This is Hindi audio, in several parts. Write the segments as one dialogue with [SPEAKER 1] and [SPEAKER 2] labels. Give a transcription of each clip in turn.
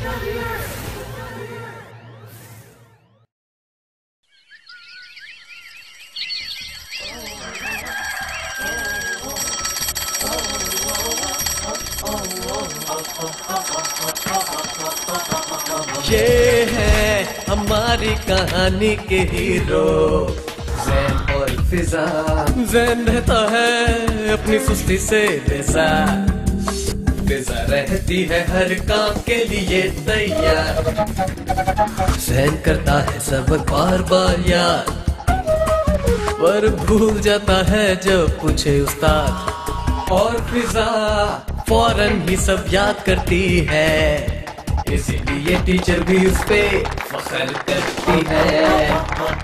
[SPEAKER 1] ये है हमारी कहानी के हीरो ज़ैन और फिजा। ज़ैन रहता है अपनी सुस्ती से बेजार, फिजा रहती है हर काम के लिए तैयार। ज़ैन करता है सब बार बार याद, पर भूल जाता है जब पूछे उस्ताद। और फिजा फौरन ही सब याद करती है, इसीलिए टीचर भी उस पे फख्र करती है।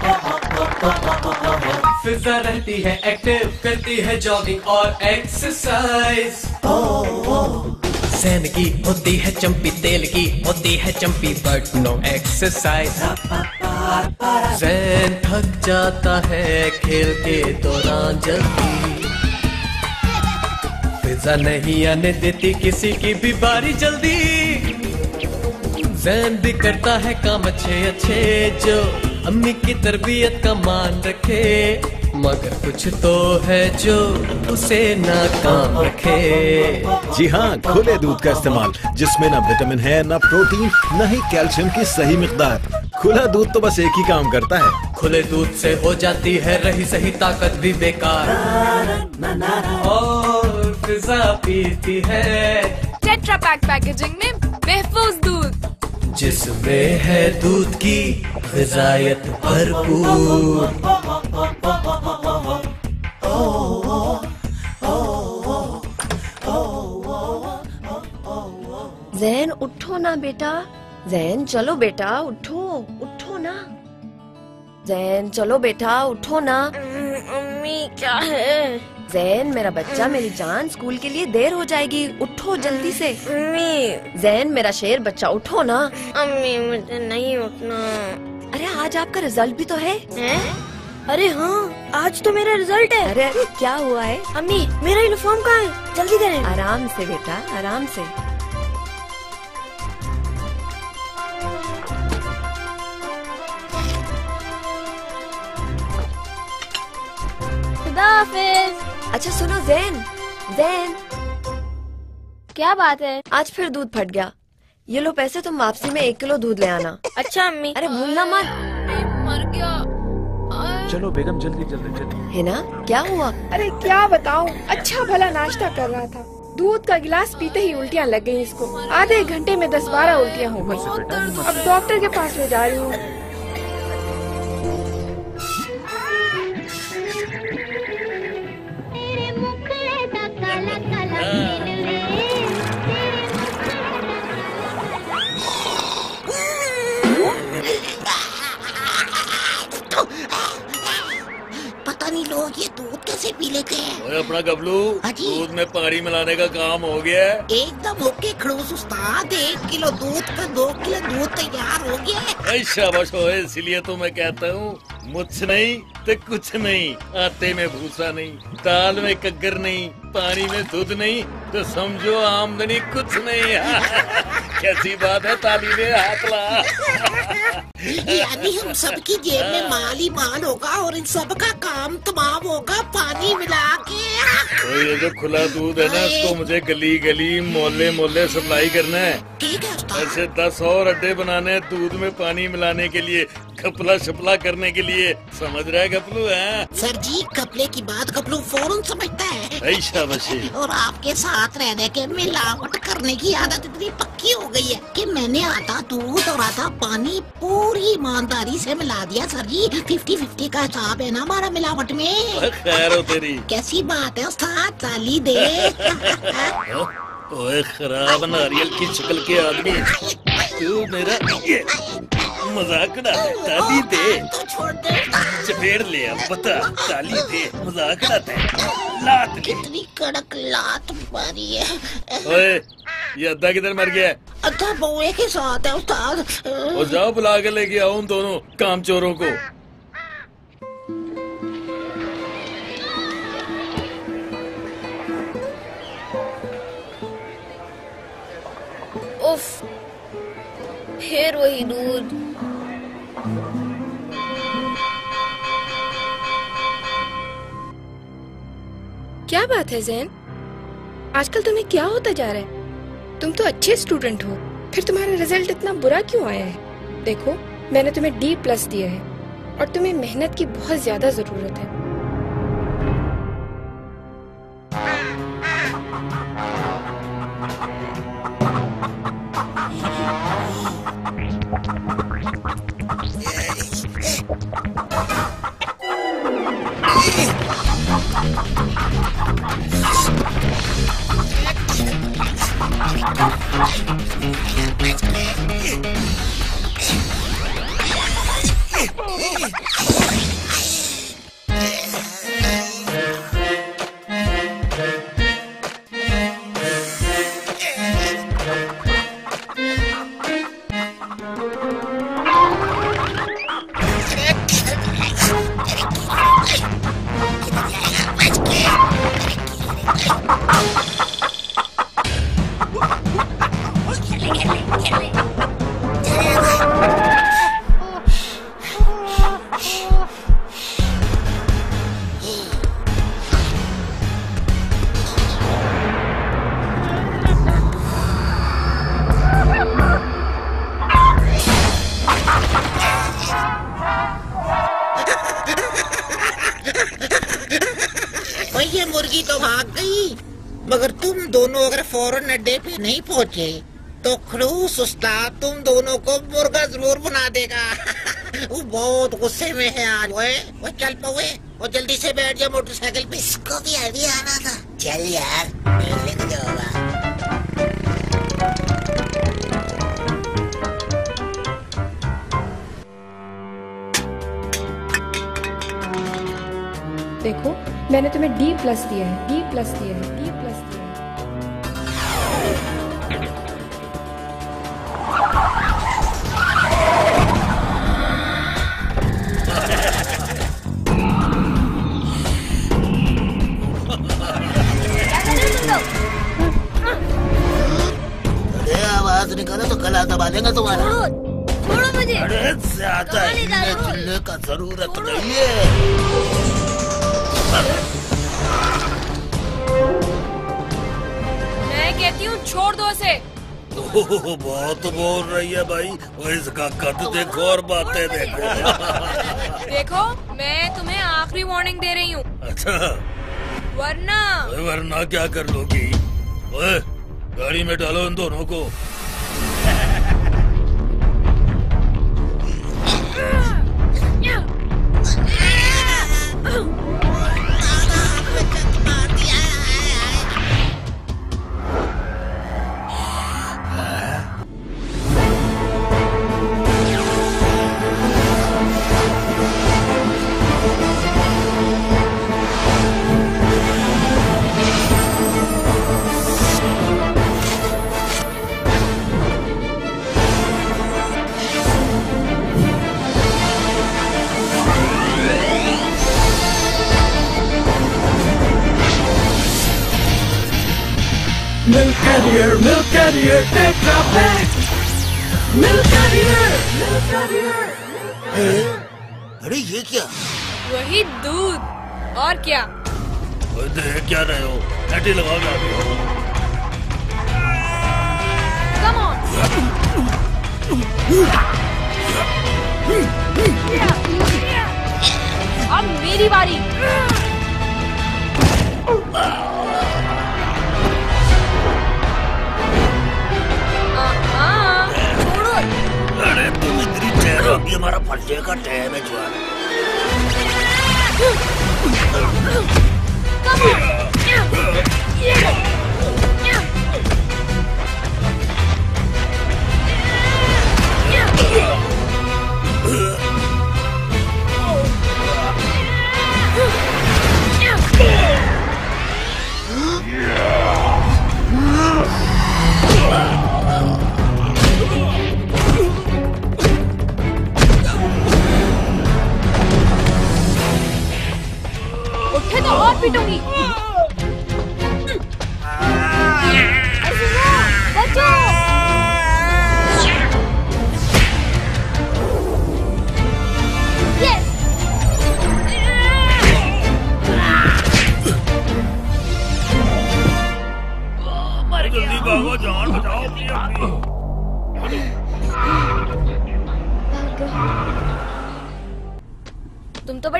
[SPEAKER 1] फिजा रहती है एक्टिव, करती है जॉगिंग और एक्सरसाइज। ज़ैन की होती है चंपी, तेल की होती है चंपी, बट नो एक्सरसाइज। ज़ैन थक जाता है खेल के दौरान जल्दी, फिजा नहीं आने देती किसी की भी बारी जल्दी। ज़ैन भी करता है काम अच्छे अच्छे, जो अम्मी की तरबियत का मान रखे, मगर कुछ तो है जो उसे नाकाम रखे।
[SPEAKER 2] जी हाँ, खुले दूध का इस्तेमाल, जिसमें ना विटामिन है, ना प्रोटीन, ना ही कैल्शियम की सही मिकदार। खुला दूध तो बस एक ही काम करता है,
[SPEAKER 1] खुले दूध से हो जाती है रही सही ताकत भी बेकार। और फिजा पीती है
[SPEAKER 3] टेट्रा पैक पैकेजिंग में महफूज दूध,
[SPEAKER 1] जिसमें है दूध की ग़िज़ायत भरपूर।
[SPEAKER 4] ज़ैन उठो ना बेटा, ज़ैन चलो बेटा, उठो उठो ना। ज़ैन चलो बेटा, उठो ना।
[SPEAKER 5] अम्मी क्या है?
[SPEAKER 4] ज़ैन मेरा बच्चा, मेरी जान, स्कूल के लिए देर हो जाएगी, उठो जल्दी से।
[SPEAKER 5] अम्मी।
[SPEAKER 4] ज़ैन मेरा शेर बच्चा, उठो ना।
[SPEAKER 5] अम्मी मुझे नहीं उठना।
[SPEAKER 4] अरे आज आपका रिजल्ट भी तो है?
[SPEAKER 5] अरे हाँ, आज तो मेरा रिजल्ट है।
[SPEAKER 4] अरे क्या हुआ है?
[SPEAKER 5] अम्मी मेरा यूनिफॉर्म कहाँ है? जल्दी करें।
[SPEAKER 4] आराम से बेटा, आराम से।
[SPEAKER 5] खुदा हाफिज।
[SPEAKER 4] अच्छा सुनो ज़ैन, ज़ैन
[SPEAKER 5] क्या बात है?
[SPEAKER 4] आज फिर दूध फट गया। ये लो पैसे, तुम वापसी में 1 किलो दूध ले आना।
[SPEAKER 5] अच्छा अम्मी।
[SPEAKER 4] अरे भूलना मत।
[SPEAKER 3] मर गया।
[SPEAKER 6] चलो बेगम जल्दी जल्दी जल्दी।
[SPEAKER 4] है ना, क्या हुआ?
[SPEAKER 7] अरे क्या बताऊं, अच्छा भला नाश्ता कर रहा था, दूध का गिलास पीते ही उल्टियां लग गई इसको। आधे घंटे में 10-12 उल्टियां हो गई। अब डॉक्टर के पास ले जा रही हूँ।
[SPEAKER 8] पता नहीं लोग ये दूध कैसे पी लेते हैं।
[SPEAKER 9] अपना गबलू, दूध में पानी मिलाने का काम हो गया है।
[SPEAKER 8] एकदम ओके खड़ूस उस्ताद, 1 किलो दूध का 2 किलो दूध तैयार हो गया।
[SPEAKER 9] शाबाश हो, इसलिए तो मैं कहता हूँ मुझ नहीं तो कुछ नहीं, आटे में भूसा नहीं, दाल में कग्गर नहीं, पानी में दूध नहीं, तो समझो आमदनी कुछ नहीं। कैसी बात है, ताली में हाथ ला।
[SPEAKER 8] यानी हम सबकी जेब में माल ही माल होगा और इन सब का काम तमाम होगा पानी मिला के।
[SPEAKER 9] तो ये जो खुला दूध है ना, इसको मुझे गली गली मोहल्ले मोहल्ले सप्लाई करना है।
[SPEAKER 8] ठीक है उस्ताद।
[SPEAKER 9] ऐसे 10 और अड्डे बनाने हैं दूध में पानी मिलाने के लिए, खपला शपला करने के लिए। समझ रहा है गपलू? है
[SPEAKER 8] सर जी, कपले की बात गपलू फौरन समझता है।
[SPEAKER 9] शाबाशी।
[SPEAKER 8] और आपके साथ रहने के मिलावट करने की आदत इतनी पक्की हो गई है कि मैंने आधा दूध और आधा पानी पूरी ईमानदारी से मिला दिया सर जी। 50-50 का हिसाब है ना हमारा मिलावट में।
[SPEAKER 9] खैर हो तेरी।
[SPEAKER 8] कैसी बात है उस्ताद, ताली दे।
[SPEAKER 9] ओए खराब नारियल की शक्ल के आदमी, तू मेरा ये मजाक उड़ाता, ताली दे।
[SPEAKER 8] तो छोड़ दे।
[SPEAKER 9] चपेड़ ले, अब बता, ताली दे, मजाक उड़ाता है। लात
[SPEAKER 8] कितनी कड़क लात मारी है।
[SPEAKER 9] ओए, ये अद्धा किधर मर गया?
[SPEAKER 8] अद्धा बउए के साथ है उस्ताद।
[SPEAKER 9] और जाओ बुला के लेके आओ उन दोनों काम चोरों को।
[SPEAKER 5] उफ, फिर वही दूध।
[SPEAKER 7] क्या बात है जैन, आजकल तुम्हें क्या होता जा रहा है? तुम तो अच्छे स्टूडेंट हो, फिर तुम्हारा रिजल्ट इतना बुरा क्यों आया है? देखो, मैंने तुम्हें D+ दिया है और तुम्हें मेहनत की बहुत ज्यादा जरूरत है।
[SPEAKER 8] ये मुर्गी तो भाग गई, मगर तुम दोनों अगर फौरन अड्डे पे नहीं पहुँचे तो खड़ूस उस्ताद तुम दोनों को मुर्गा जरूर बना देगा। वो बहुत गुस्से में है आज। वो चल पवे, वो जल्दी से बैठ जा मोटरसाइकिल पे। इसको भी आइडिया आना था। चल यार, लिख जाओगा।
[SPEAKER 7] देखो, मैंने तुम्हें D+ दिया है, D+ दिया है, D+ दिया है।
[SPEAKER 8] अरे आवाज निकालो तो गला दबा देगा तुम्हारा।
[SPEAKER 5] छोड़ो मुझे।
[SPEAKER 8] अरे ज्यादा चिल्ले का जरूरत नहीं है।
[SPEAKER 3] मैं कहती हूँ छोड़ दो इसे।
[SPEAKER 9] बहुत बोल रही है भाई, वो इसका कद देखो और बातें देखो।
[SPEAKER 3] देखो, मैं तुम्हें आखिरी वार्निंग दे रही हूँ।
[SPEAKER 9] अच्छा,
[SPEAKER 3] वरना
[SPEAKER 9] क्या कर लोगी? ओए, गाड़ी में डालो इन दोनों को।
[SPEAKER 1] Milkateer, take a back. Milkateer.
[SPEAKER 8] अरे ये क्या?
[SPEAKER 3] वही दूध और क्या?
[SPEAKER 9] देख क्या रहे हो? ऐटी लगाओ ना।
[SPEAKER 3] Come on. अब मेरी बारी।
[SPEAKER 9] अरे तुम इतनी ठहरो, अभी हमारा फटने का टाइम है जवान।
[SPEAKER 3] उठे तो और पीटूंगी। बचो।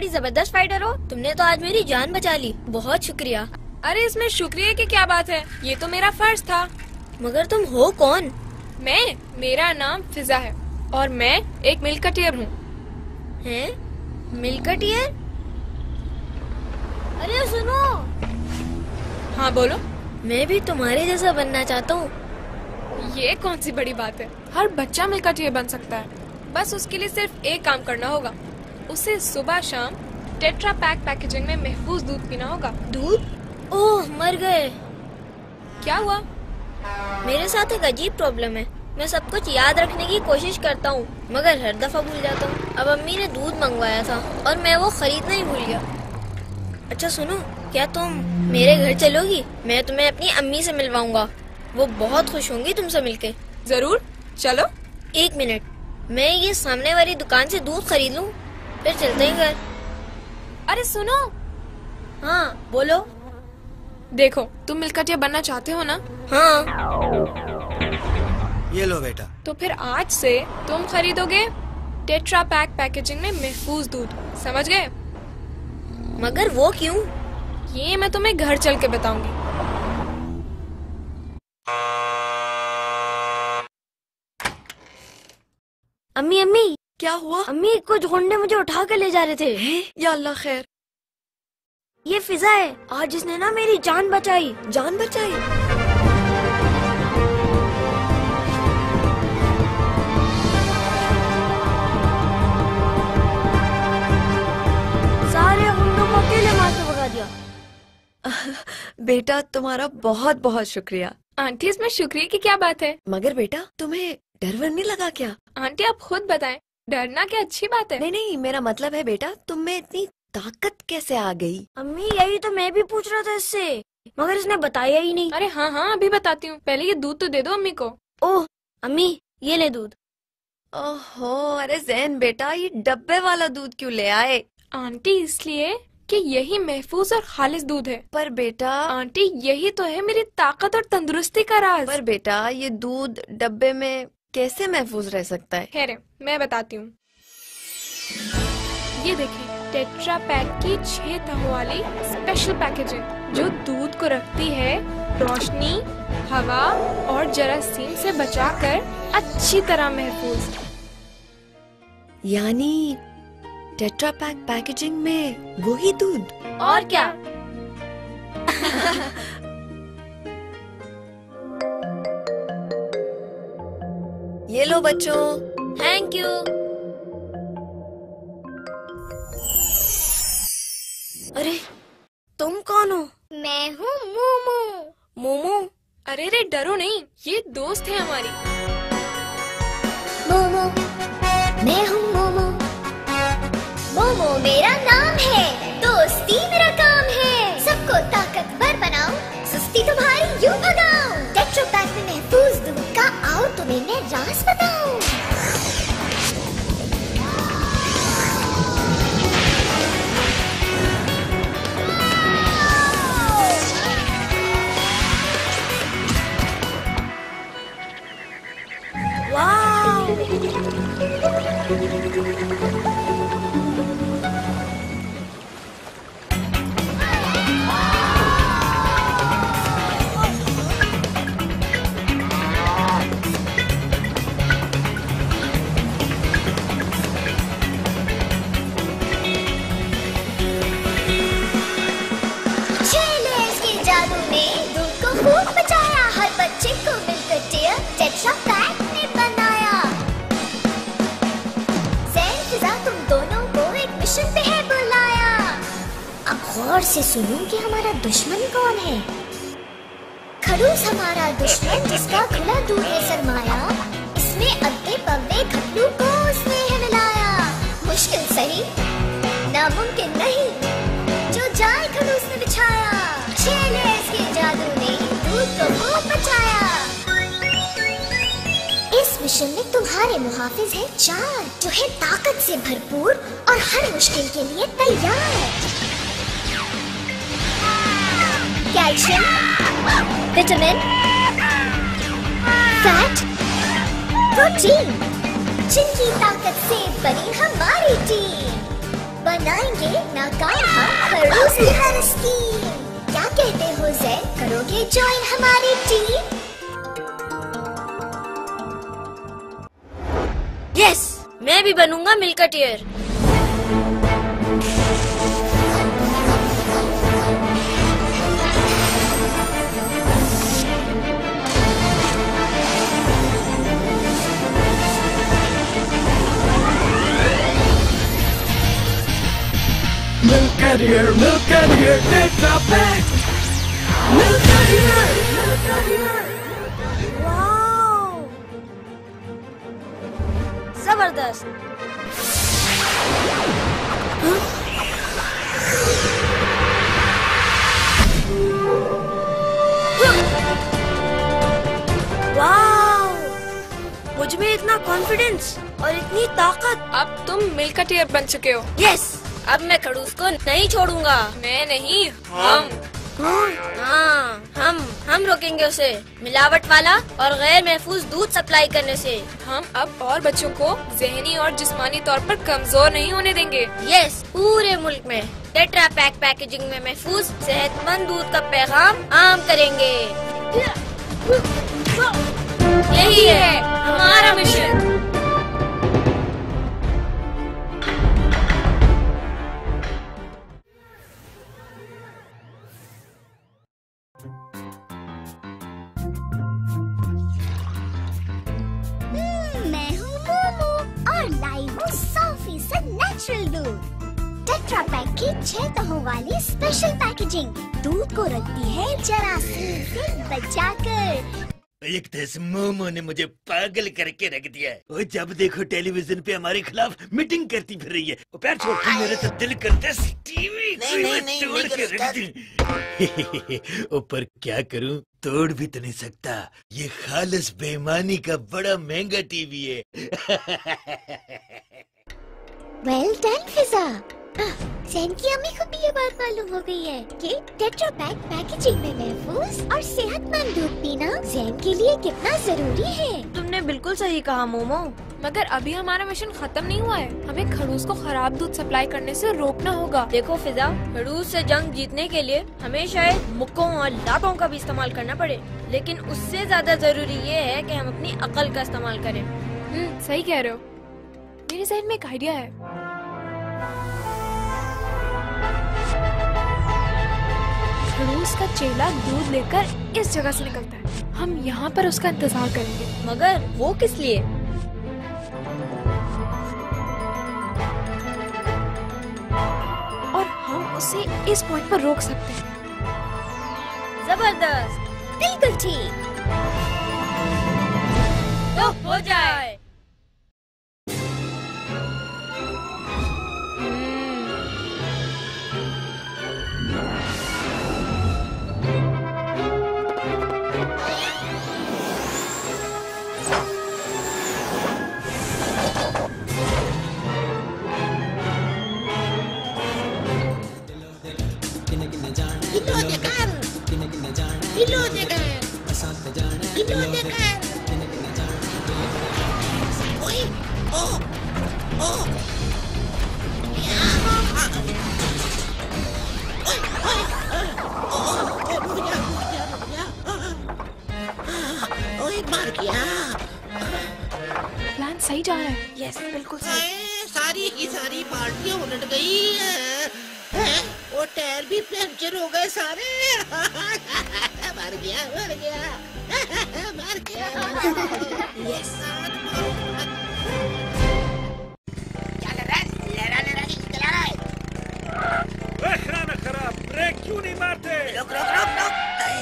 [SPEAKER 5] बड़ी जबरदस्त फाइटर हो। तुमने तो आज मेरी जान बचा ली, बहुत शुक्रिया।
[SPEAKER 7] अरे इसमें शुक्रिया की क्या बात है, ये तो मेरा फर्ज था।
[SPEAKER 5] मगर तुम हो कौन?
[SPEAKER 7] मेरा नाम फिजा है और मैं एक मिल्कटेयर हूँ।
[SPEAKER 5] हैं? मिल्कटेयर? अरे सुनो।
[SPEAKER 7] हाँ बोलो।
[SPEAKER 5] मैं भी तुम्हारे जैसा बनना चाहता हूँ।
[SPEAKER 7] ये कौन सी बड़ी बात है, हर बच्चा मिल्कटेयर बन सकता है। बस उसके लिए सिर्फ एक काम करना होगा, उसे सुबह शाम टेट्रा पैक पैकेजिंग में महफूज दूध पीना होगा।
[SPEAKER 5] दूध? ओह मर गए।
[SPEAKER 7] क्या हुआ?
[SPEAKER 5] मेरे साथ एक अजीब प्रॉब्लम है। मैं सब कुछ याद रखने की कोशिश करता हूँ मगर हर दफा भूल जाता हूँ। अब अम्मी ने दूध मंगवाया था और मैं वो खरीदना ही भूल गया। अच्छा सुनो, क्या तुम मेरे घर चलोगी? मैं तुम्हें अपनी अम्मी से मिलवाऊंगा, वो बहुत खुश होंगी तुमसे मिलके।
[SPEAKER 7] जरूर, चलो।
[SPEAKER 5] एक मिनट, मैं ये सामने वाली दुकान से दूध खरीद लूँ, फिर चलते हैं घर।
[SPEAKER 7] अरे सुनो।
[SPEAKER 5] हाँ बोलो।
[SPEAKER 7] देखो, तुम मिल्कटेयर बनना चाहते हो ना?
[SPEAKER 5] हाँ।
[SPEAKER 10] ये लो बेटा।
[SPEAKER 7] तो फिर आज से तुम खरीदोगे टेट्रा पैक पैकेजिंग में महफूज दूध, समझ गए?
[SPEAKER 5] मगर वो क्यों?
[SPEAKER 7] ये मैं तुम्हें घर चल के बताऊंगी।
[SPEAKER 5] अम्मी अम्मी।
[SPEAKER 4] क्या हुआ?
[SPEAKER 5] अम्मी कुछ गुंडे मुझे उठा कर ले जा रहे थे।
[SPEAKER 4] या अल्लाह खैर।
[SPEAKER 5] ये फिजा है, आज जिसने ना मेरी जान बचाई।
[SPEAKER 4] जान बचाई?
[SPEAKER 5] सारे गुंडों को अकेले मार के भगा दिया।
[SPEAKER 4] बेटा तुम्हारा बहुत बहुत शुक्रिया।
[SPEAKER 7] आंटी, इसमें शुक्रिया की क्या बात है?
[SPEAKER 4] मगर बेटा तुम्हें डर वर नहीं लगा क्या?
[SPEAKER 7] आंटी आप खुद बताएं, डरना क्या अच्छी बात है?
[SPEAKER 4] नहीं नहीं, मेरा मतलब है बेटा तुम में इतनी ताकत कैसे आ गई?
[SPEAKER 5] अम्मी यही तो मैं भी पूछ रहा था इससे, मगर इसने बताया ही नहीं।
[SPEAKER 7] अरे हाँ हाँ अभी बताती हूँ, पहले ये दूध तो दे दो अम्मी को।
[SPEAKER 5] ओह अम्मी ये ले दूध।
[SPEAKER 4] ओहो, अरे जैन बेटा ये डब्बे वाला दूध क्यों ले आए?
[SPEAKER 7] आंटी इसलिए कि यही महफूज और खालिस दूध है।
[SPEAKER 4] पर बेटा
[SPEAKER 7] आंटी यही तो है मेरी ताकत और तंदुरुस्ती का राज।
[SPEAKER 4] पर बेटा ये दूध डब्बे में कैसे महफूज रह सकता है?
[SPEAKER 7] खैर मैं बताती हूँ। ये देखिए टेट्रा पैक की 6 तहों वाली स्पेशल पैकेजिंग जो दूध को रखती है रोशनी, हवा और जरासीम से बचाकर अच्छी तरह महफूज।
[SPEAKER 4] यानी टेट्रा पैक पैकेजिंग में वही दूध?
[SPEAKER 5] और क्या।
[SPEAKER 4] ये लो बच्चों।
[SPEAKER 5] Thank you.
[SPEAKER 4] अरे तुम कौन हो?
[SPEAKER 5] मैं हूँ मोमो।
[SPEAKER 4] मोमो?
[SPEAKER 7] अरे रे डरो नहीं, ये दोस्त है हमारी।
[SPEAKER 11] मोमो, मैं हूँ मोमो। मोमो मेरा नाम है, दोस्ती मेरा काम है। सबको ताकतवर बनाऊं, सुस्ती तुम्हारी यूं भगाऊं। टेट्रा पैक में महफूज दूध का आओ तुम्हें मैं राज बताऊं। टेट्रा पैक ने बनाया। ज़ैन फिज़ा तुम दोनों को एक मिशन पे है बुलाया। अब गौर से सुनो कि हमारा दुश्मन कौन है। खड़ूस हमारा दुश्मन जिसका खुला दूर है सरमाया। इसमें अगले पगले खपलू को उसने है मिलाया। मुश्किल सही नामुमकिन नहीं जो जाल खड़ूस ने बिछाया। चेलेस के जादू ने दूध को खूब बचाया। इस मिशन में तुम्हारे मुहाफिज हैं 4 जो है ताकत से भरपूर और हर मुश्किल के लिए तैयार। कैल्शियम, विटामिन, फैट, प्रोटीन, जिनकी ताकत से बनी हमारी टीम। बनाएंगे नाकाम हम खड़ूस की हर स्कीम। क्या कहते हो जैन, करोगे ज्वाइन हमारी टीम?
[SPEAKER 5] यस, मैं भी बनूंगा Milkateer.
[SPEAKER 1] Milkateer, Tetra Pak. Milkateer.
[SPEAKER 5] Wow, जबरदस्त। वाओ, मुझ में इतना कॉन्फिडेंस और इतनी ताकत।
[SPEAKER 7] अब तुम मिल्काटेयर बन चुके हो।
[SPEAKER 5] यस, अब मैं खड़ूस को नहीं छोड़ूंगा।
[SPEAKER 7] मैं नहीं,
[SPEAKER 5] हम हम रोकेंगे उसे मिलावट वाला और गैर महफूज दूध सप्लाई करने से।
[SPEAKER 7] हम अब और बच्चों को ज़हनी और जिस्मानी तौर पर कमजोर नहीं होने देंगे।
[SPEAKER 5] यस, पूरे मुल्क में टेट्रा पैक पैकेजिंग में महफूज सेहतमंद दूध का पैगाम आम करेंगे। यही है हमारा मिशन।
[SPEAKER 11] मैं हूँ मोमो और लाई हूँ 100% नेचुरल दूध। टेट्रा पैक की 6 तहों वाली स्पेशल पैकेजिंग दूध को रखती है जरासीम से बचाकर।
[SPEAKER 9] एक दस मोमो ने मुझे पागल करके रख दिया है। और जब देखो टेलीविजन पे हमारे खिलाफ मीटिंग करती फिर रही है। वो पैर छोड़ के मेरे तो दिल करता है टीवी तोड़ के रख दी। ऊपर क्या करूं, तोड़ भी तो नहीं सकता। ये खालिस बेईमानी का बड़ा महंगा टीवी है।
[SPEAKER 11] वेल डन फिजा। जैन की अम्मी को भी ये बात मालूम हो गई है कि टेट्रा पैक पैकेजिंग में महफूज और सेहतमंद दूध पीना जैन के लिए कितना जरूरी है।
[SPEAKER 5] तुमने बिल्कुल सही कहा मोमो।
[SPEAKER 7] मगर अभी हमारा मिशन खत्म नहीं हुआ है। हमें खड़ूस को खराब दूध सप्लाई करने से रोकना होगा।
[SPEAKER 5] देखो फिजा, खड़ूस से जंग जीतने के लिए हमें शायद मुक्कों और लातों का भी इस्तेमाल करना पड़े, लेकिन उससे ज्यादा जरूरी ये है कि हम अपनी अकल का इस्तेमाल करें।
[SPEAKER 7] सही कह रहे हो। मेरे जहन में एक आइडिया है। खड़ूस का चेला दूध लेकर इस जगह से निकलता है। हम यहाँ पर उसका इंतजार करेंगे।
[SPEAKER 5] मगर वो किस लिए?
[SPEAKER 7] और हम उसे इस पॉइंट पर रोक सकते हैं।
[SPEAKER 5] जबरदस्त,
[SPEAKER 11] बिल्कुल ठीक।
[SPEAKER 5] तो हो जाए।
[SPEAKER 7] प्लान सही जा रहा है।
[SPEAKER 5] यस, बिल्कुल सही।
[SPEAKER 8] सारी की सारी पार्टियां उलट गई है। वो टायर भी पंचर हो गए सारे। मर गया मर गया मर गया।
[SPEAKER 5] यस।
[SPEAKER 8] क्या कर रहा है? लहरा लहरा के चला रहा है।
[SPEAKER 6] खाना खराब, ब्रेक क्यों नहीं मारते?
[SPEAKER 8] रुक रुक रुक रुक।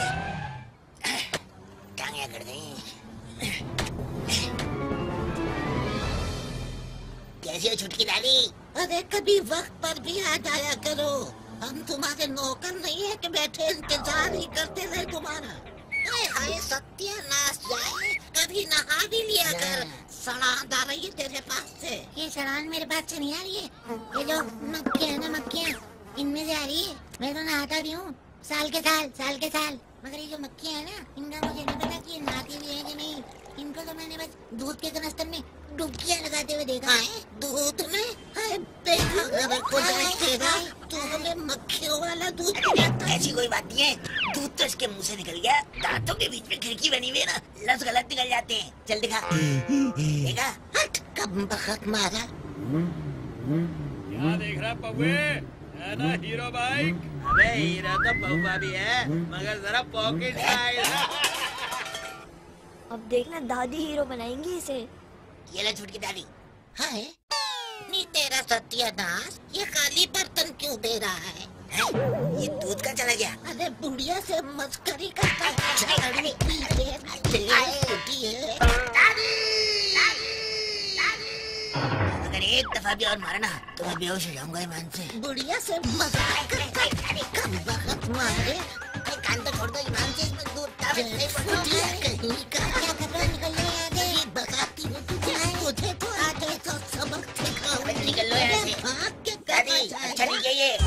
[SPEAKER 8] टांगे कर दी। कैसी हो छुटकी डाली? अरे कभी वक्त पर भी आ जाया करो। हम तुम्हारे नौकर नहीं है कि बैठे इंतजार ही करते रहे तुम्हारा। हाय हाय सत्यानाश जाए, कभी नहा भी लिया कर। सड़ान आ रही है तेरे पास से। ये सड़ान मेरे पास से नहीं आ रही है। ये जो मक्खियाँ ना मक्खियाँ, इनमें से आ रही है। मैं तो नहाता भी हूँ साल के साल। मगर ये जो मक्खियाँ है ना, इनका मुझे नहीं पता कि ये नहाती भी है कि नहीं। इनको तो मैंने बस दूध के कनस्तर में डुबकियां लगाते हुए देखा है। दूध में तू हमें मक्खियों वाला दूध पिलाता।
[SPEAKER 10] ऐसी कोई बात नहीं है, दूध तो इसके मुंह से निकल गया, दांतों के बीच में खिड़की बनी हुई है ना, लफ्ज गलत निकल जाते हैं। चल दिखा। देखा?
[SPEAKER 8] हट, कब बखत मारा।
[SPEAKER 9] क्या देख रहा पौवे? है ना हीरो बाइक?
[SPEAKER 10] अबे हीरो तो पौवा भी है, मगर जरा पॉकेट साइज।
[SPEAKER 11] अब देखना दादी हीरो बनाएंगी इसे।
[SPEAKER 10] ये ले छुटकी दादी।
[SPEAKER 8] हाय, नी तेरा सत्यानाश, ये खाली बर्तन क्यों दे रहा है?
[SPEAKER 10] ये दूध का चला गया।
[SPEAKER 8] अरे बुढ़िया से मस्करी करता है।
[SPEAKER 10] अगर एक दफा भी और मारा ना तो मैं बेहोश हो जाऊंगा ईमान से।
[SPEAKER 8] बुढ़िया से मजाक करता है। कब बखत मारे।
[SPEAKER 10] कान तो छोड़ दो ईमान से, इसमें दूध
[SPEAKER 8] कहीं का क्या कर रहा है? निकल आगे बताती हूँ तुझे तो आगे तो सबक सिखाऊंगी।
[SPEAKER 10] निकल लो यहाँ से।
[SPEAKER 8] भाग के
[SPEAKER 10] दादी अच्छा नहीं है ये।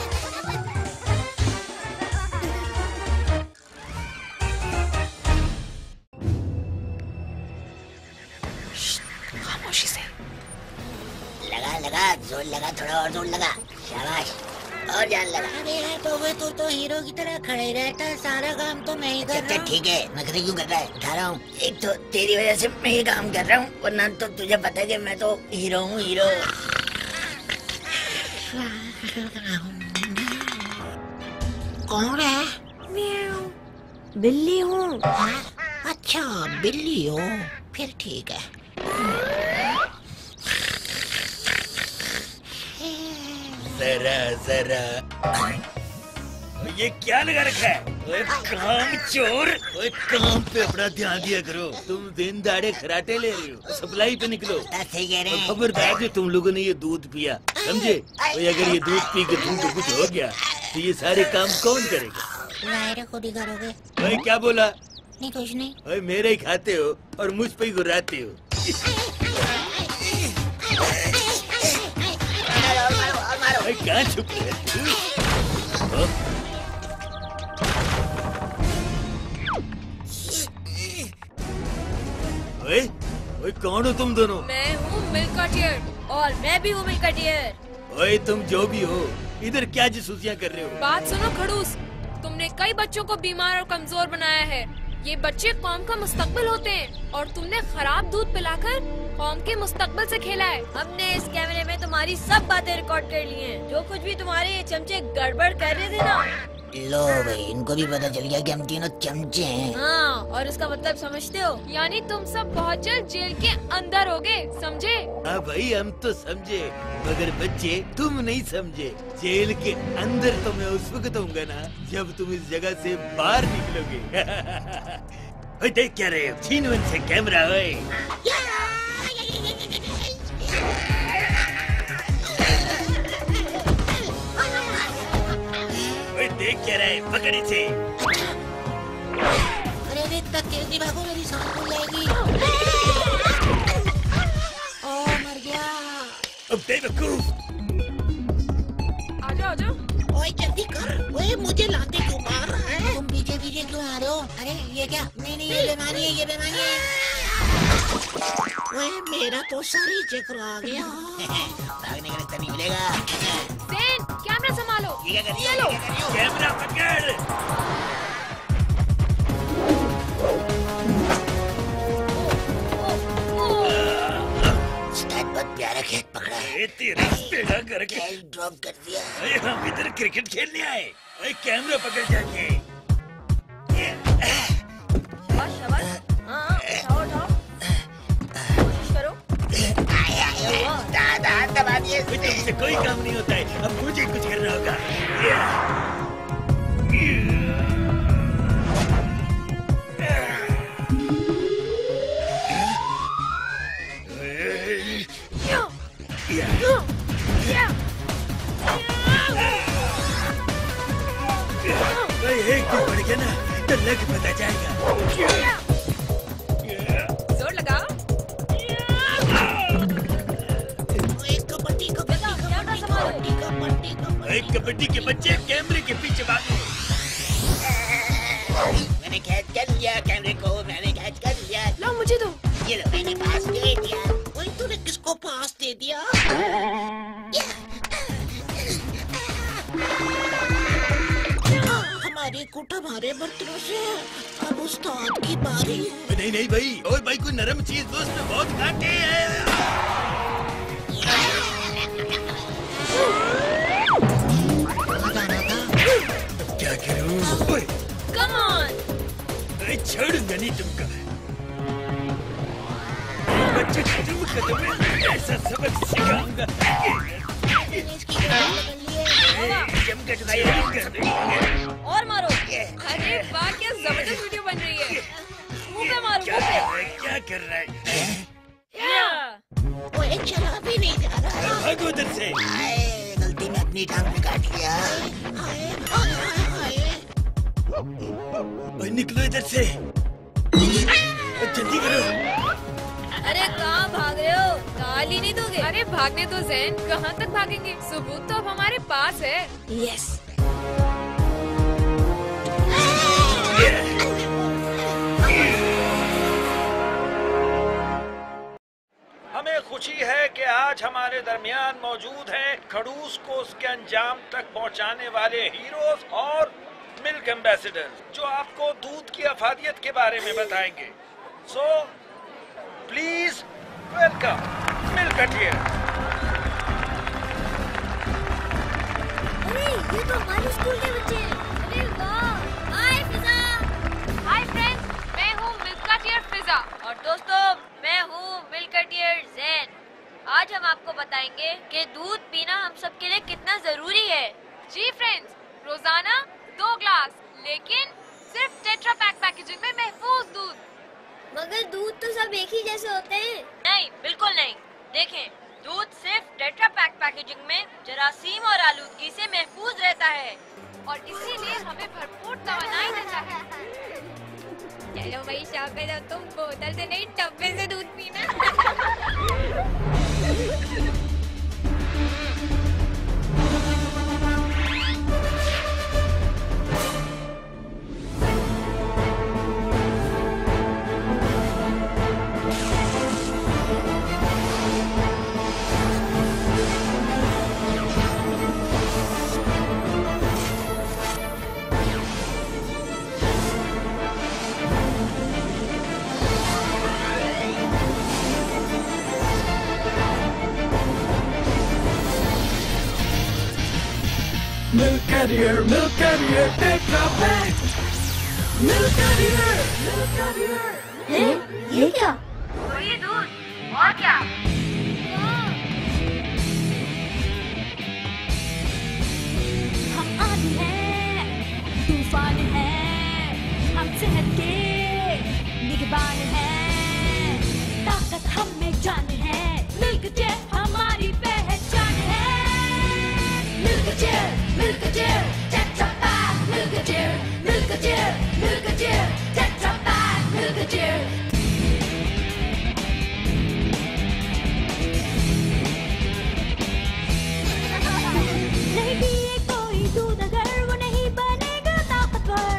[SPEAKER 7] खामोशी से।
[SPEAKER 10] लगा लगा, जोर लगा, थोड़ा और जोर लगा। शाबाश, और जान लगा।
[SPEAKER 8] अरे यार तू तो हीरो की तरह खड़े रहता है, सारा काम तो मैं ही कर रहा हूँ।
[SPEAKER 10] ठीक है, नखरे क्यों कर रहा है? उठा रहा हूँ। एक तो तेरी वजह से मैं ये काम कर रहा हूँ, वरना तो तुझे पता है कि मैं तो हीरो हूँ, हीरो।
[SPEAKER 8] कौन है?
[SPEAKER 11] बिल्ली हूँ।
[SPEAKER 8] अच्छा बिल्ली हो, फिर ठीक है।
[SPEAKER 9] जरा जरा ये क्या लगा रखा है? ओए काम चोर, ओए काम पे अपना ध्यान दिया करो। तुम दिन दाड़े खराटे ले रहे हो, सप्लाई पे निकलो।
[SPEAKER 10] सही कह रहे हैं।
[SPEAKER 9] खबरदार जो तुम लोगों ने ये दूध पिया, समझे? ओए अगर ये दूध पी के तुमको कुछ हो गया तो ये सारे काम कौन करेगा?
[SPEAKER 8] लायरे खुद ही करोगे।
[SPEAKER 9] ओए क्या बोला?
[SPEAKER 8] नहीं कुछ नहीं।
[SPEAKER 9] ओए मेरे ही खाते हो और मुझ पे ही गुर्राते हो। ओए कहाँ छुप रहे हो? ओए ओए कौन हो तुम दोनों?
[SPEAKER 3] मैं हूँ मिल्काटेर और मैं भी हूँ मिल्काटेर।
[SPEAKER 9] ओए तुम जो भी हो, इधर क्या जासूसियां कर रहे हो?
[SPEAKER 3] बात सुनो खड़ूस, तुमने कई बच्चों को बीमार और कमजोर बनाया है। ये बच्चे कौम का मुस्तकबिल होते हैं और तुमने खराब दूध पिलाकर कौम के मुस्तकबिल से खेला है।
[SPEAKER 5] हमने इस कैमरे में तुम्हारी सब बातें रिकॉर्ड कर ली हैं। जो कुछ भी तुम्हारे ये चमचे गड़बड़ कर रहे थे ना।
[SPEAKER 10] लो भाई, इनको भी पता चल गया कि हम तीनों चमचे हैं।
[SPEAKER 5] हाँ, और इसका मतलब समझते हो?
[SPEAKER 3] यानी तुम सब बहुत जल्द जेल के अंदर होगे, समझे?
[SPEAKER 9] हाँ भाई, हम तो समझे, मगर बच्चे तुम नहीं समझे। जेल के अंदर तो मैं उस वक्त होऊंगा ना जब तुम इस जगह से बाहर निकलोगे। ओए देख क्या रहे हो? छीन वन से कैमरा। ओए देख क्या रहे? पकड़ इसे।
[SPEAKER 8] अरे तेजी भागो, मेरी सांस फूल जाएगी। ओ मर गया।
[SPEAKER 9] अब बेवकूफ।
[SPEAKER 3] आजा आजा।
[SPEAKER 8] ओए जल्दी कर। ओए मुझे लाते क्यों मार रहा है? तुम पीछे पीछे क्यों आ रहे हो? अरे ये क्या? नहीं ये बीमारी है, ये बीमारी है। ओए मेरा तो सर ही चकरा गया।
[SPEAKER 10] भागने का रास्ता नहीं मिलेगा।
[SPEAKER 3] सेन, कैमरा संभालो।
[SPEAKER 10] ये क्या
[SPEAKER 3] ये लो।
[SPEAKER 9] कैमरा पकड़।
[SPEAKER 10] उस्ताद बहुत प्यारा खेत पकड़ा है।
[SPEAKER 9] तेरा टेढ़ा करके
[SPEAKER 10] ड्रॉप कर दिया।
[SPEAKER 9] अरे हम इधर क्रिकेट खेलने आए। अरे कैमरा पकड़ जाके।
[SPEAKER 5] शाबाश शाबाश। हाँ, उठाओ उठाओ। कोशिश करो।
[SPEAKER 10] दादा दबा दिए।
[SPEAKER 9] तुमसे कोई काम नहीं होता है, अब मुझे कुछ करना होगा। एक तो बढ़ गया ना तो लग पता जाएगा।
[SPEAKER 3] जोर लगाओ।
[SPEAKER 9] कबड्डी के बच्चे कैमरे के पीछे भागो।
[SPEAKER 10] मैंने कैच कर लिया कैमरे को, मैंने कैच कर लिया।
[SPEAKER 3] लो मुझे
[SPEAKER 7] मुझे दो।
[SPEAKER 10] ये लो मैंने पास दे दिया।
[SPEAKER 8] वही तूने किसको पास दे दिया? हमारी कुट हमारे बर्तनों से, अब उस्ताद की बारी।
[SPEAKER 9] नहीं नहीं भाई, ओए भाई कोई नरम चीज दो, उसमें बहुत कांटे हैं। क्या करूं?
[SPEAKER 3] Come on.
[SPEAKER 9] छोड़ूंगा नहीं तुमको। बच्चे तुम कदम में ऐसा सबक सिखाऊंगा।
[SPEAKER 3] और मारो। अरे वाह, क्या जबरदस्त वीडियो बन रही है। मुंह पे मारो, मुंह पे।
[SPEAKER 9] क्या कर रहा है?
[SPEAKER 8] ओए चला भी नहीं जा रहा।
[SPEAKER 9] भागो उधर से।
[SPEAKER 10] गलती में अपनी टांग पे काट लिया।
[SPEAKER 9] निकलो इधर से, जल्दी करो।
[SPEAKER 3] अरे कहाँ भाग रहे हो? गाली नहीं दोगे? अरे भागने दो जैन, कहाँ तक भागेंगे? सबूत तो अब हमारे पास है।
[SPEAKER 7] यस।
[SPEAKER 6] हमें खुशी है कि आज हमारे दरमियान मौजूद हैं खड़ूस को उसके अंजाम तक पहुंचाने वाले हीरोज और मिल्क एम्बेसडर, जो आपको दूध की अफादियत के बारे में बताएंगे। So please welcome Milkateer.
[SPEAKER 5] अरे ये तो हमारे स्कूल के बच्चे हैं। अरे वाह। हाय फिजा।
[SPEAKER 3] हाय फ्रेंड्स, मैं हूँ मिल्काटेर फिजा।
[SPEAKER 5] और दोस्तों, मैं हूँ मिल्कटेर जैन। आज हम आपको बताएंगे कि दूध पीना हम सब के लिए कितना जरूरी है।
[SPEAKER 3] जी फ्रेंड्स, रोजाना 2 ग्लास, लेकिन सिर्फ टेट्रा पैक पैकेजिंग में महफूज दूध।
[SPEAKER 5] मगर दूध तो सब एक ही जैसे होते हैं। नहीं, बिल्कुल नहीं। देखें, दूध सिर्फ टेट्रा पैक पैकेजिंग में जरासीम और आलूदगी से महफूज रहता है,
[SPEAKER 3] और इसीलिए हमें भरपूर तवानाई देता है।
[SPEAKER 5] चलो भाई शाबाश, तुम बोतल से नहीं टब्बे से दूध पीना।
[SPEAKER 1] Milkateer, Milkateer, Tetra Pak. Milkateer, Milkateer.
[SPEAKER 5] ये क्या?
[SPEAKER 3] वही दूध, और क्या?
[SPEAKER 11] हम आंधी हैं, तूफान हैं, हम सेहत के निगहबान हैं, ताकत हम में जान है, मिल्कटेर हमारी पहचान है। Milkateer, Milkateer, Tetra Pak, Milkateer, Milkateer, Milkateer, Tetra Pak, Milkateer. नहीं पिए कोई दूध अगर वो नहीं बनेगा ताकतवर।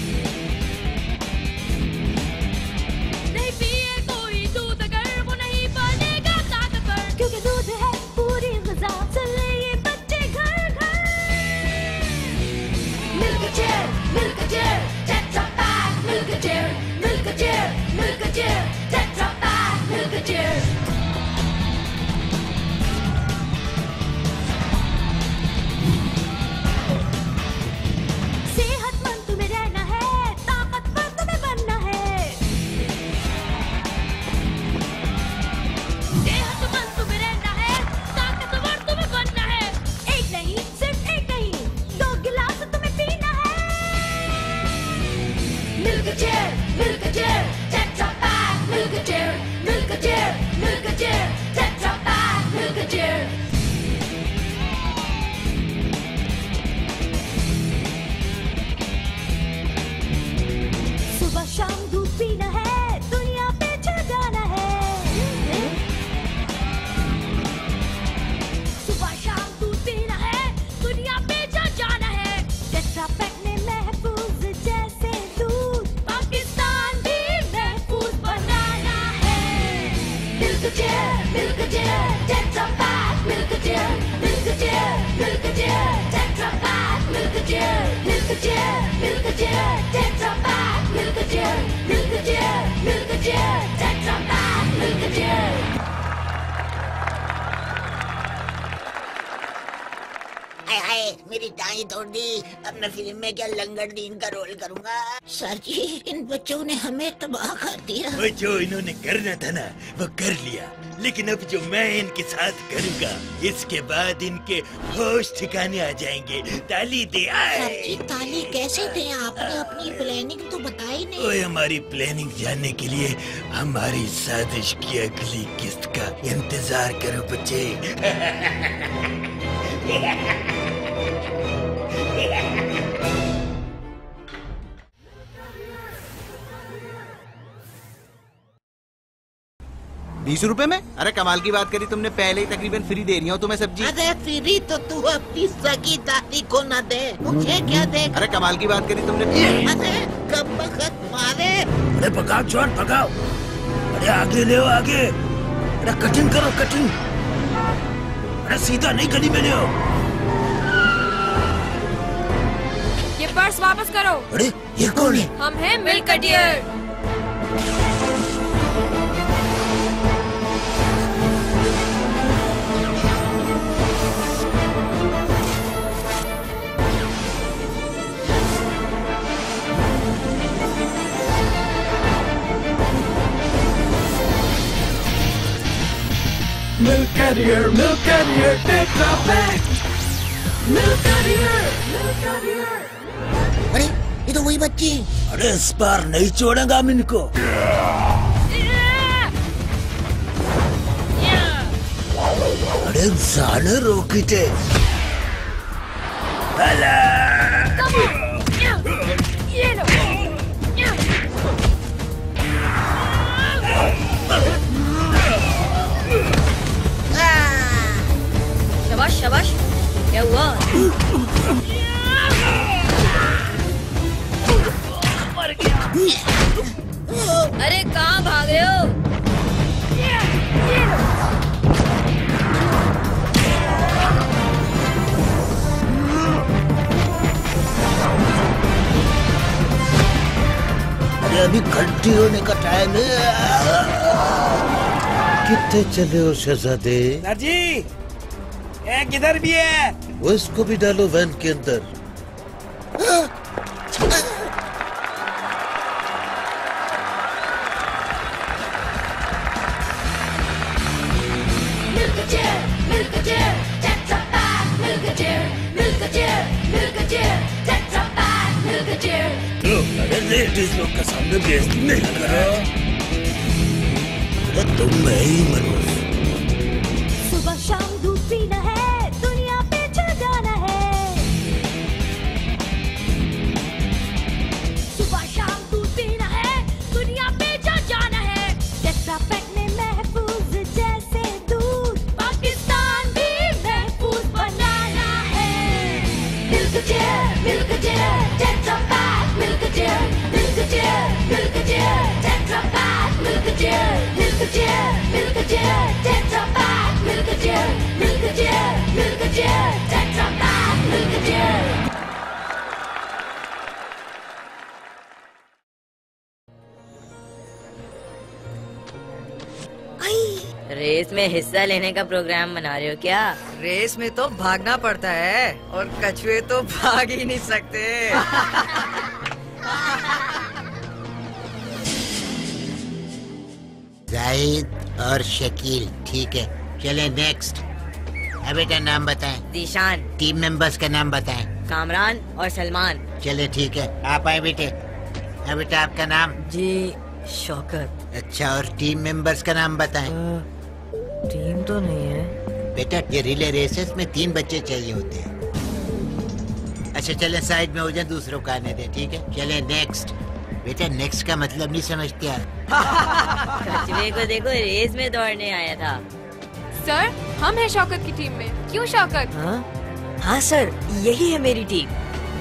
[SPEAKER 11] नहीं पिए कोई दूध अगर वो नहीं बनेगा ताकतवर, क्योंकि दूध है पूरी ग़िज़ा, चले ये बच्चे घर घर। Milkateer, Milkateer, Tetra Pak, Milkateer, Milkateer, Milkateer, Tetra Pak, Milkateer. सेहतमंद तुम्हें रहना है, ताकतवर तुम्हें बनना है। सेहतमंद तुम्हें रहना है, ताकतवर तुम्हें बनना है। एक नहीं, सिर्फ एक नहीं, 2 गिलास तुम्हें पीना है। Milkateer, Milkateer, Tetra Pak, Milkateer, Milkateer, Milkateer, Tetra Pak, Milkateer. सुबह शाम दूध पीना है, दुनिया पे छा जाना है। सुबह शाम दूध पीना है, दुनिया पे छा जाना है। टेट्रा पैक में महफूज जैसे दूध पाकिस्तान
[SPEAKER 10] टांगे तोड़ दी। अब मैं फिल्म में क्या लंगड़ दीन का रोल करूँगा।
[SPEAKER 8] सर जी, इन बच्चों ने हमें तबाह कर दिया।
[SPEAKER 9] वो जो इन्होंने करना था ना वो कर लिया, लेकिन अब जो मैं इनके साथ करूँगा इसके बाद इनके होश ठिकाने आ जाएंगे। ताली दे आए।
[SPEAKER 8] सर जी, ताली कैसे दें? आपने अपनी प्लानिंग तो बताई नहीं।
[SPEAKER 9] ओए, हमारी प्लानिंग जानने के लिए हमारी साजिश की अगली किस्त का इंतजार करो बच्चे।
[SPEAKER 12] 20 रुपए में? अरे कमाल की बात करी तुमने, पहले ही तकरीबन फ्री दे रही हूँ तुम्हें सब्जी।
[SPEAKER 8] अरे फ्री तो तू अपनी सगी दादी को न दे, मुझे क्या दे?
[SPEAKER 12] अरे कमाल की बात करी तुमने।
[SPEAKER 8] अरे कब वक्त मारे।
[SPEAKER 9] अरे भगाओ जॉन भगाओ। अरे आगे ले आगे। अरे कटिंग करो कटिंग। अरे सीधा नहीं गली में ले आओ।
[SPEAKER 3] ये पर्स वापस करो।
[SPEAKER 9] अरे ये कौन है?
[SPEAKER 3] हम हैं मिल्कटेर।
[SPEAKER 1] Milkateer, Milkateer, take the back. Milkateer, Milkateer.
[SPEAKER 8] अरे ये तो वही बच्ची।
[SPEAKER 9] अरे इस बार नहीं छोड़ेगा हम इनको। अरे साले रोकी थे।
[SPEAKER 3] ये लो। शाबाश शाबाश। क्या हुआ? मर गया। अरे कहाँ भाग रहे हो?
[SPEAKER 9] अरे अभी घंटी होने का टाइम है। कितने चले हो शहजादे?
[SPEAKER 6] सर जी, एक इधर भी है।
[SPEAKER 9] वो इसको भी डालो वैन के अंदर। लेडीज लोग का सामने बेइज्जती नहीं करो। तुम मैं ही मनोज।
[SPEAKER 11] सुबह शाम दूध पीना है, दुनिया पे चढ़ जाना है। सुबह शाम दूध पीना है, दुनिया पे चढ़ जाना है। जैसा पहने महफूज जैसे दूध, पाकिस्तान भी महफूज बनाना है। Milkateer, Milkateer, Tetra Pak, Milkateer, Milkateer, Milkateer, Tetra Pak, Milkateer, Milkateer, Milkateer, Tetra Pak, Milkateer, Milkateer, Milkateer, Tetra Pak, Milkateer.
[SPEAKER 13] Race में हिस्सा लेने का प्रोग्राम बना रहे हो क्या?
[SPEAKER 14] रेस में तो भागना पड़ता है और कछुए तो भाग ही नहीं सकते।
[SPEAKER 8] जाहिद और शकील, ठीक है। चले नेक्स्ट। अब बेटा नाम बताएं।
[SPEAKER 13] दीशान।
[SPEAKER 8] टीम मेंबर्स का नाम बताएं।
[SPEAKER 13] कामरान और सलमान।
[SPEAKER 8] चले ठीक है, आप आए बेटे। अब बेटा आपका नाम?
[SPEAKER 14] जी शौकत।
[SPEAKER 8] अच्छा, और टीम मेंबर्स का नाम बताएं।
[SPEAKER 14] टीम तो नहीं है
[SPEAKER 8] बेटा, ये रिले रेसेस में 3 बच्चे चाहिए होते हैं। अच्छा चले साइड में हो जाए, दूसरों को आने दे, ठीक है। चले नेक्स्ट। बेटा नेक्स्ट का मतलब नहीं समझते आप।
[SPEAKER 13] कछुए को देखो रेस में दौड़ने आया था।
[SPEAKER 3] सर, हम हैं शौकत की टीम में। क्यों शौकत?
[SPEAKER 14] हाँ सर, यही है मेरी टीम।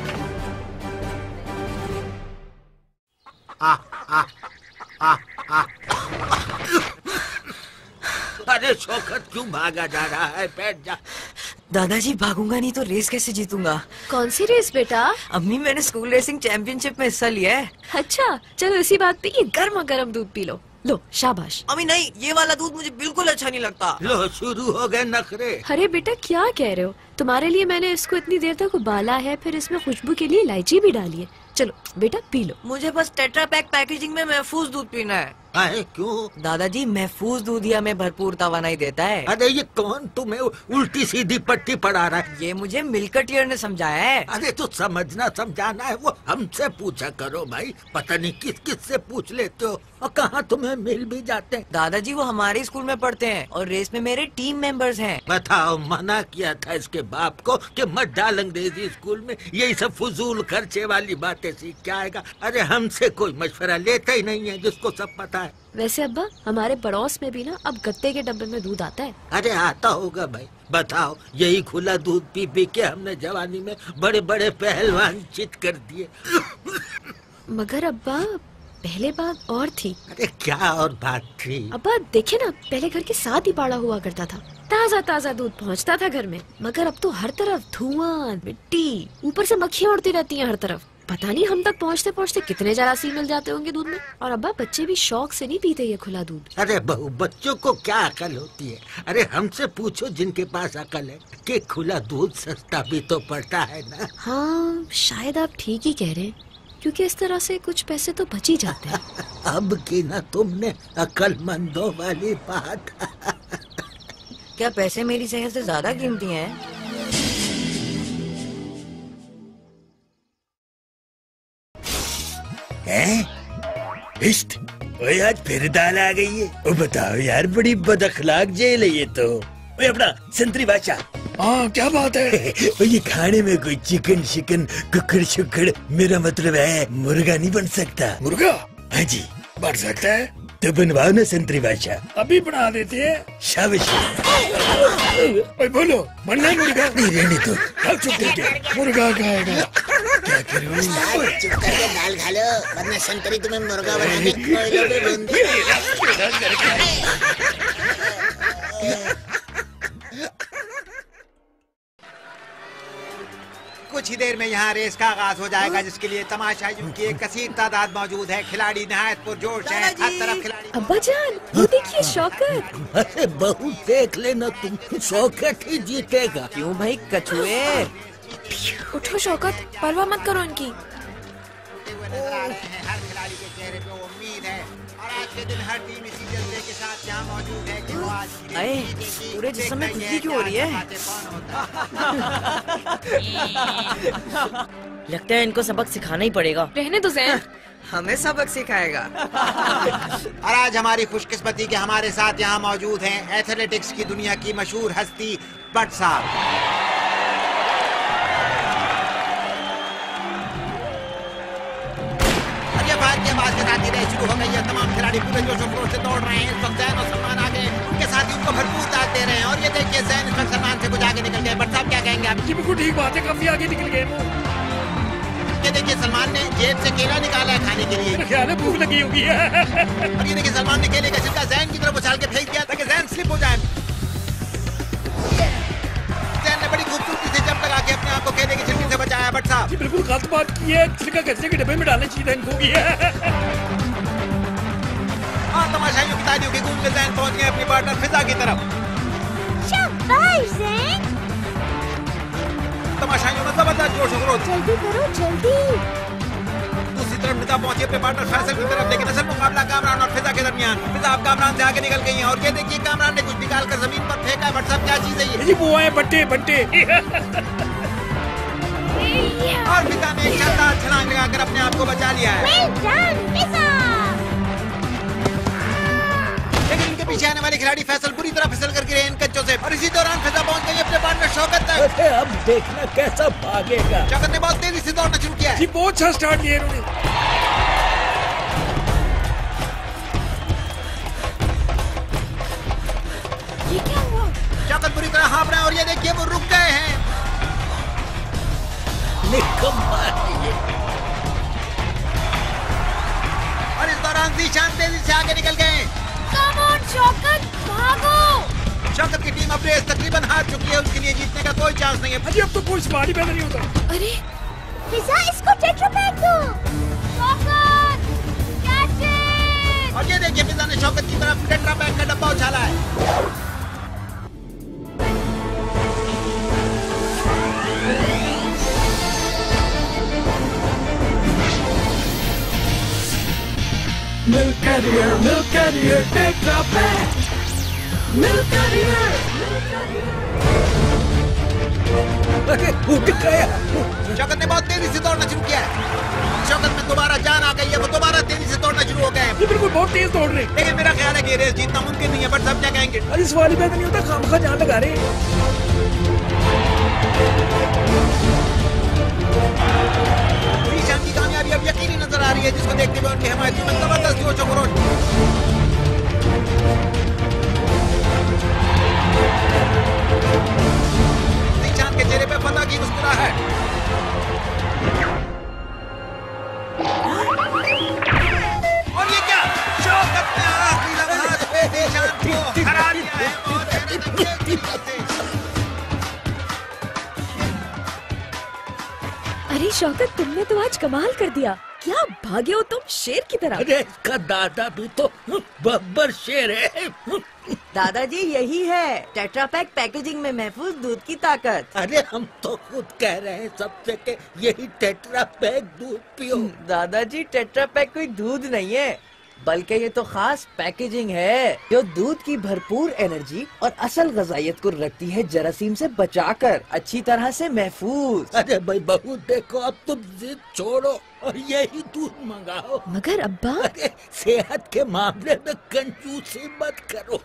[SPEAKER 9] अरे शौकत क्यों भागा जा रहा है? बैठ जा।
[SPEAKER 14] दादाजी भागूंगा नहीं तो रेस कैसे जीतूंगा?
[SPEAKER 4] कौन सी रेस बेटा?
[SPEAKER 14] अम्मी, मैंने स्कूल रेसिंग चैंपियनशिप में हिस्सा लिया है।
[SPEAKER 4] अच्छा चलो इसी बात पे ये गर्मा गर्म दूध पी लो। लो शाबाश।
[SPEAKER 14] अम्मी नहीं, ये वाला दूध मुझे बिल्कुल अच्छा नहीं लगता।
[SPEAKER 9] लो शुरू हो गए नखरे।
[SPEAKER 4] अरे बेटा क्या कह रहे हो? तुम्हारे लिए मैंने इसको इतनी देर तक उबाला है, फिर इसमें खुशबू के लिए इलायची भी डाली है। चलो बेटा पी लो।
[SPEAKER 14] मुझे बस टेट्रा पैक पैकेजिंग में महफूज दूध पीना है।
[SPEAKER 15] अरे क्यों?
[SPEAKER 14] दादाजी महफूज दूध ही हमें भरपूर तवानाई देता है।
[SPEAKER 15] अरे ये कौन तुम्हें उल्टी सीधी पट्टी पढ़ा रहा है?
[SPEAKER 14] ये मुझे मिल्कटियर ने समझाया है।
[SPEAKER 15] अरे तो समझना समझाना है वो हमसे पूछा करो भाई, पता नहीं किस किस से पूछ लेते हो और कहाँ तुम्हें मिल भी जाते हैं।
[SPEAKER 14] दादाजी वो हमारे स्कूल में पढ़ते हैं और रेस में मेरे टीम मेंबर्स हैं।
[SPEAKER 15] बताओ, मना किया था इसके बाप को कि मत डाल अंग्रेजी स्कूल में, यही सब फजूल खर्चे वाली बातें सीख के आएगा। अरे हमसे कोई मशवरा लेता ही नहीं है, जिसको सब पता है।
[SPEAKER 4] वैसे अब्बा हमारे पड़ोस में भी ना अब गत्ते के डब्बे में दूध आता है।
[SPEAKER 15] अरे आता होगा भाई, बताओ, यही खुला दूध पी पी के हमने जवानी में बड़े बड़े पहलवान चित कर दिए।
[SPEAKER 4] मगर अब्बा पहले बात और थी।
[SPEAKER 15] अरे क्या और बात थी?
[SPEAKER 4] अब्बा देखे ना, पहले घर के साथ ही पाड़ा हुआ करता था, ताज़ा ताज़ा दूध पहुंचता था घर में। मगर अब तो हर तरफ धुआं, मिट्टी, ऊपर से मक्खियाँ उड़ती रहती हैं हर तरफ। पता नहीं हम तक पहुंचते पहुंचते कितने जरासीम मिल जाते होंगे दूध में। और अब्बा बच्चे भी शौक से नहीं पीते ये खुला दूध।
[SPEAKER 15] अरे बहू, बच्चों को क्या अकल होती है? अरे हमसे पूछो जिनके पास अकल है कि खुला दूध सस्ता भी तो पड़ता है ना।
[SPEAKER 4] हाँ शायद आप ठीक ही कह रहे हैं, क्योंकि इस तरह से कुछ पैसे तो बच ही जाते हैं।
[SPEAKER 15] अब की ना तुमने अकलमंदों वाली बात।
[SPEAKER 14] क्या पैसे मेरी सेहत से ज्यादा कीमती हैं?
[SPEAKER 9] इश्त, ओए आज फिर दाल आ गई है। ओ बताओ यार, बड़ी बदअखलाक जेल है ये तो। ओए अपना संतरी बादशाह। हाँ क्या बात है? ये खाने में कोई चिकन शिकन कुकड़ शुकड़, मेरा मतलब है मुर्गा नहीं बन सकता? मुर्गा? हाँ जी बन सकता है। तो बनवाओ ना संतरी बादशाह। अभी बना देते हैं। शाबाश। ओए बोलो, बनना है मुर्गा? नहीं रहने दो, चल चुप करके मुर्गा खाएगा। क्या करूं?
[SPEAKER 10] चुप करके दाल खा लो, वरना संतरी तुम्हें मुर्गा बना के कोयलों पे भून
[SPEAKER 12] कुछ ही देर में यहाँ रेस का आगाज हो जाएगा, जिसके लिए तमाशाइयों की एक कसीर तादाद मौजूद है। खिलाड़ी नहायत पुरजोश हैं, हर तरफ खिलाड़ी।
[SPEAKER 4] अब्बा जान वो देखिए शौकत।
[SPEAKER 15] अरे बहू देख लेना तुम, शौकत ही जीतेगा।
[SPEAKER 14] क्यों भाई कछुए?
[SPEAKER 3] उठो शौकत, परवाह मत करो इनकी।
[SPEAKER 12] नजर आ रहे हैं, हर खिलाड़ी के चेहरे पे उम्मीद है और आज के दिन हर टीम इसी जज्बे के साथ यहाँ मौजूद है कि वो आज
[SPEAKER 14] पूरे जिस्म में खुजली क्यों हो रही है?
[SPEAKER 13] लगता है इनको सबक सिखाना ही पड़ेगा।
[SPEAKER 3] रहने दो ज़ैन,
[SPEAKER 14] हमें सबक सिखाएगा।
[SPEAKER 12] और आज हमारी खुशकिस्मती के हमारे साथ यहाँ मौजूद हैं एथलेटिक्स की दुनिया की मशहूर हस्ती भट्ट साहब। शुरू हो गई है, तमाम खिलाड़ी पूरे जोश और खरोश से दौड़ रहे हैं। इस वक्त जैन और सलमान आगे, उनके साथी उनको भरपूर दाद दे रहे हैं। और ये देखिए जैन इस वक्त सलमान से कुछ आगे निकल गए। भट्ट साहब क्या कहेंगे आप?
[SPEAKER 9] जी बिल्कुल ठीक बात है, काफी आगे निकल गए वो।
[SPEAKER 12] ये देखिए सलमान ने जेब से केला निकाला है खाने के लिए।
[SPEAKER 9] ख्याल है भूख लगी होगी है।
[SPEAKER 12] और ये देखिए सलमान ने केले का छिलका जैन की तरफ उछाल के फेंक दिया ताकि जैन स्लिप हो जाए। जैन ने बड़ी खूबसूरती से जंप लगा के अपने आप को केले के छिलके से बचाया। भट्ट साहब
[SPEAKER 9] जी बिल्कुल गलत बात की है, छिलका कचरे के डब्बे में डालने चाहिए इनको भी है।
[SPEAKER 12] तमाशाइयों की तालियों की गूंज में जैन पहुंच गए अपनी पार्टनर फिजा की तरफ।
[SPEAKER 11] शाबाश जैन।
[SPEAKER 12] तमाशाइयों में जबरदस्त जोश और खरोश।
[SPEAKER 11] जल्दी करो जल्दी।
[SPEAKER 12] दूसरी तरफ फिजा पहुंची अपने पार्टनर फैसल की तरफ, लेकिन असल मुकाबला कामरान और फिजा के दरमियान। फिजा अब कामरान से आगे निकल गई हैं और ये देखिए कामरान ने कुछ निकाल कर जमीन पर फेंका है। भट्ट साहब क्या चीज है ये?
[SPEAKER 9] वो है बट्टे बट्टे।
[SPEAKER 12] और फिजा ने एक शानदार छलांग लगाकर अपने आप को बचा लिया है।
[SPEAKER 11] Well done, फिजा।
[SPEAKER 12] लेकिन इनके पीछे आने वाले खिलाड़ी फैसल बुरी तरह फिसल कर गिरे इन कच्चों से। और इसी दौरान फिजा पहुंच गई अपने पार्टनर शौकत तक।
[SPEAKER 15] अरे अब देखना कैसा भागेगा।
[SPEAKER 12] शौकत ने बहुत तेजी से दौड़ना शुरू किया है।
[SPEAKER 9] जी बहुत अच्छा स्टार्ट लिया इन्होंने।
[SPEAKER 3] ये क्या हुआ?
[SPEAKER 12] शौकत बुरी तरह हाँफ रहे हैं और ये देखिए वो रुक गए हैं। और इस दौरान जीशान तेजी से आगे निकल गए।
[SPEAKER 3] Come on, शौकत, भागो।
[SPEAKER 12] शौकत की टीम अब रेस तकरीबन हार चुकी है, उसके लिए जीतने का कोई चांस नहीं है।
[SPEAKER 9] अजी अब तो कोई सवाल ही पैदा नहीं होता।
[SPEAKER 3] अरे
[SPEAKER 11] फिजा इसको टेट्रा पैक दो।
[SPEAKER 3] Shaukat, catch it.
[SPEAKER 12] और ये देखिए फिजा ने शौकत की तरफ टेट्रा पैक का डब्बा उछाला है।
[SPEAKER 1] Milkateer, Tetra Pak. Milkateer.
[SPEAKER 12] अरे उठ गया। शौकत ने बहुत तेजी से दौड़ना शुरू किया है। शौकत में दोबारा जान आ गई है, वो दोबारा तेजी से दौड़ना शुरू हो गए हैं।
[SPEAKER 14] ये बिल्कुल बहुत तेज दौड़ रहे हैं।
[SPEAKER 12] लेकिन मेरा ख्याल है कि रेस जीतना मुमकिन नहीं है, बट सब क्या कहेंगे?
[SPEAKER 14] अरे इस वाली पे नहीं होता, खामखा जान लगा रहे हैं।
[SPEAKER 12] ईशान की कामयाबी अब यकीनी नजर आ रही है, जिसको देखते हुए उनके हिमायतियों में जबरदस्त जोश और खरोश। ईशान के चेहरे पे फतह की मुस्कुराहट। और ये क्या? शौकत ने आखिरी लम्हात पे ईशान को हरा दिया है और
[SPEAKER 4] अरे शौकत, तुमने तो आज कमाल कर दिया। क्या भागे हो तुम शेर की तरह।
[SPEAKER 15] अरे इसका दादा भी तो बब्बर शेर है।
[SPEAKER 14] दादाजी यही है टेट्रा पैक पैकेजिंग में महफूज दूध की ताकत।
[SPEAKER 15] अरे हम तो खुद कह रहे हैं सबसे कि यही टेट्रा पैक दूध पियो।
[SPEAKER 14] दादाजी टेट्रा पैक कोई दूध नहीं है, बल्कि ये तो खास पैकेजिंग है जो दूध की भरपूर एनर्जी और असल गजाइत को रखती है जरासीम से बचाकर अच्छी तरह से महफूज।
[SPEAKER 15] अरे भाई बहू देखो, अब तुम जिद छोड़ो और यही दूध मंगाओ।
[SPEAKER 4] मगर अब्बा,
[SPEAKER 15] अरे सेहत के मामले में कंजूसी मत करो।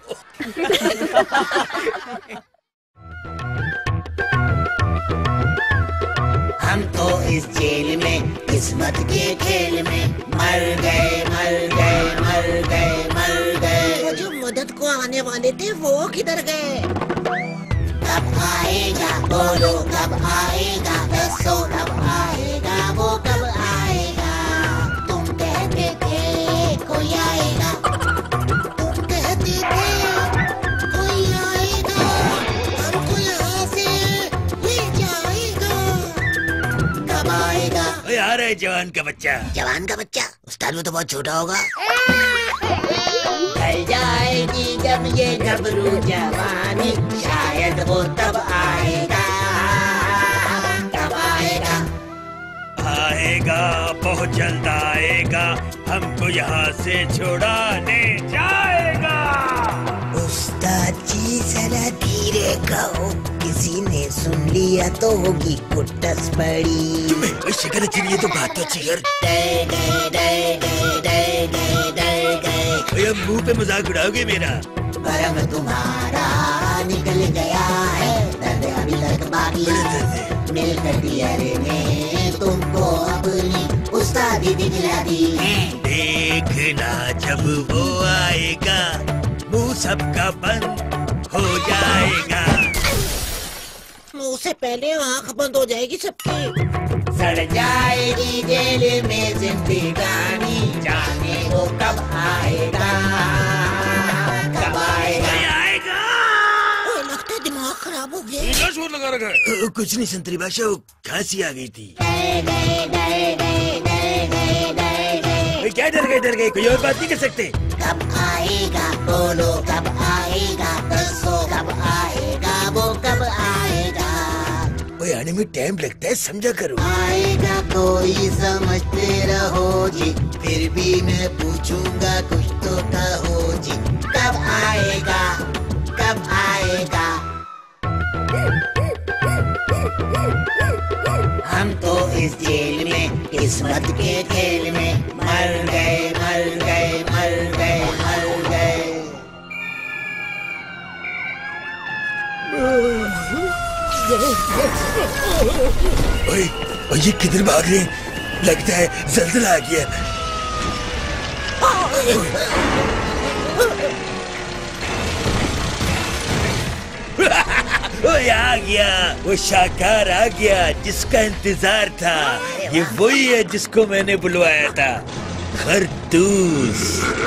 [SPEAKER 10] हम तो इस जेल में किस्मत के खेल में मर गए मर गए मर गए मर गए।
[SPEAKER 8] वो जो मदद को आने वाले थे वो किधर गए?
[SPEAKER 10] कब आएगा बोलो, कब आएगा दसो, कब आएगा वो कब आएगा? तुम कहते थे कोई आएगा,
[SPEAKER 8] तुम कहते थे कोई आएगा और कोई यहाँ से ले जाएगा।
[SPEAKER 10] कब आएगा?
[SPEAKER 15] आ रहा है जवान का बच्चा।
[SPEAKER 10] जवान का बच्चा? उस्ताद वो तो बहुत छोटा होगा। ढल जाएगी जब ये घबरू जवानी, शायद वो तब आएगा। कब आएगा?
[SPEAKER 9] आएगा, बहुत जल्द आएगा, हमको यहाँ से छुड़ाने जाएगा।
[SPEAKER 10] उस्ताद जी जरा धीरे कहो, किसी ने सुन लिया तो होगी कुट्टस पड़ी।
[SPEAKER 15] शिकर चिड़िए तो बात तो चिगर।
[SPEAKER 10] डर गए डर गए डर गए डर गए।
[SPEAKER 15] अब मुंह पे मजाक उड़ाओगे मेरा?
[SPEAKER 10] भरम तुम्हारा निकल गया है, दर्द अभी तक बाकी। मिलकटीयर ने तुमको अपनी उस्तादी दिखला दी है।
[SPEAKER 15] देखना जब वो आएगा, मुंह सबका बंद हो जाएगा।
[SPEAKER 8] मुंह से पहले आँख बंद हो जाएगी सबकी।
[SPEAKER 10] सड़ जाएगी जेल में जिंदगानी, जाने वो कब आएगा। कब आएगा?
[SPEAKER 8] लगता है दिमाग खराब हो गया।
[SPEAKER 15] क्या शोर लगा रखा है? कुछ नहीं संतरी बादशाह, वो खांसी आ गई थी। क्या डर गए कोई और बात नहीं कर सकते?
[SPEAKER 10] कब आएगा बोलो, कब आएगा दसो, कब आएगा वो कब आएगा?
[SPEAKER 15] ओए आने में टाइम लगता है, समझा करो।
[SPEAKER 10] आएगा कोई समझते रहो जी, फिर भी मैं पूछूंगा कुछ तो कहो जी। कब आएगा, कब आएगा? हम तो इस जेल में किस्मत के खेल में मर गए मर गए मर गए मर गए।
[SPEAKER 15] ओए ये किधर भाग रहे हैं? लगता है जल्जला आ गया। ओए आ गया, वो शाकार आ गया जिसका इंतजार था। ये वही है जिसको मैंने बुलवाया था, खरतूस।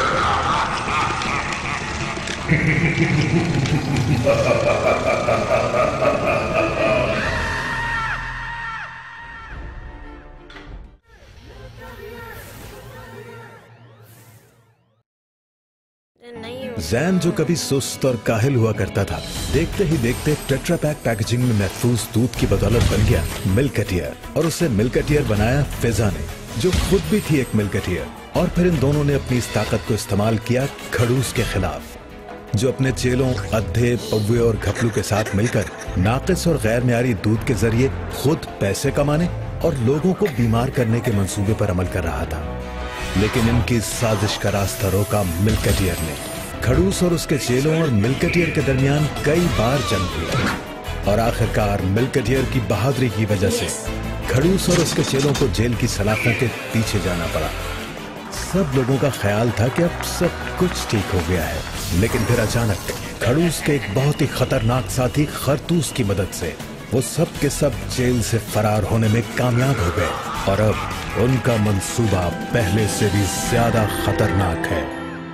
[SPEAKER 2] जैन जो कभी सुस्त और काहिल हुआ करता था, देखते ही देखते टेट्रा पैक पैकेजिंग में महफूज दूध की बदौलत बन गया मिल्कटेयर, और उसे मिल्कटेयर बनाया फिजा ने। जो खुद भी थी एक मिल्कटेयर। और फिर इन दोनों ने अपनी इस ताकत को इस्तेमाल किया खड़ूस के खिलाफ, जो अपने चेलों, अद्धे, पव्वे और घपलू के साथ मिलकर नाकिस और गैर मियारी दूध के जरिए खुद पैसे कमाने और लोगों को बीमार करने के मंसूबे पर अमल कर रहा था। लेकिन इनकी साजिश का रास्ता रोका मिल्कटेयर ने। खड़ूस और उसके चेलों और मिल्कटेयर के दरमियान कई बार जंग हुई और आखिरकार मिल्कटेयर की बहादुरी की वजह से खड़ूस और उसके चेलों को जेल की सलाखों के पीछे जाना पड़ा। सब लोगों का ख्याल था कि अब सब कुछ ठीक हो गया है, लेकिन फिर अचानक खड़ूस के एक बहुत ही खतरनाक साथी खरतूस की मदद से वो सब के सब जेल से फरार होने में कामयाब हो गए और अब उनका मंसूबा पहले से भी ज्यादा खतरनाक है।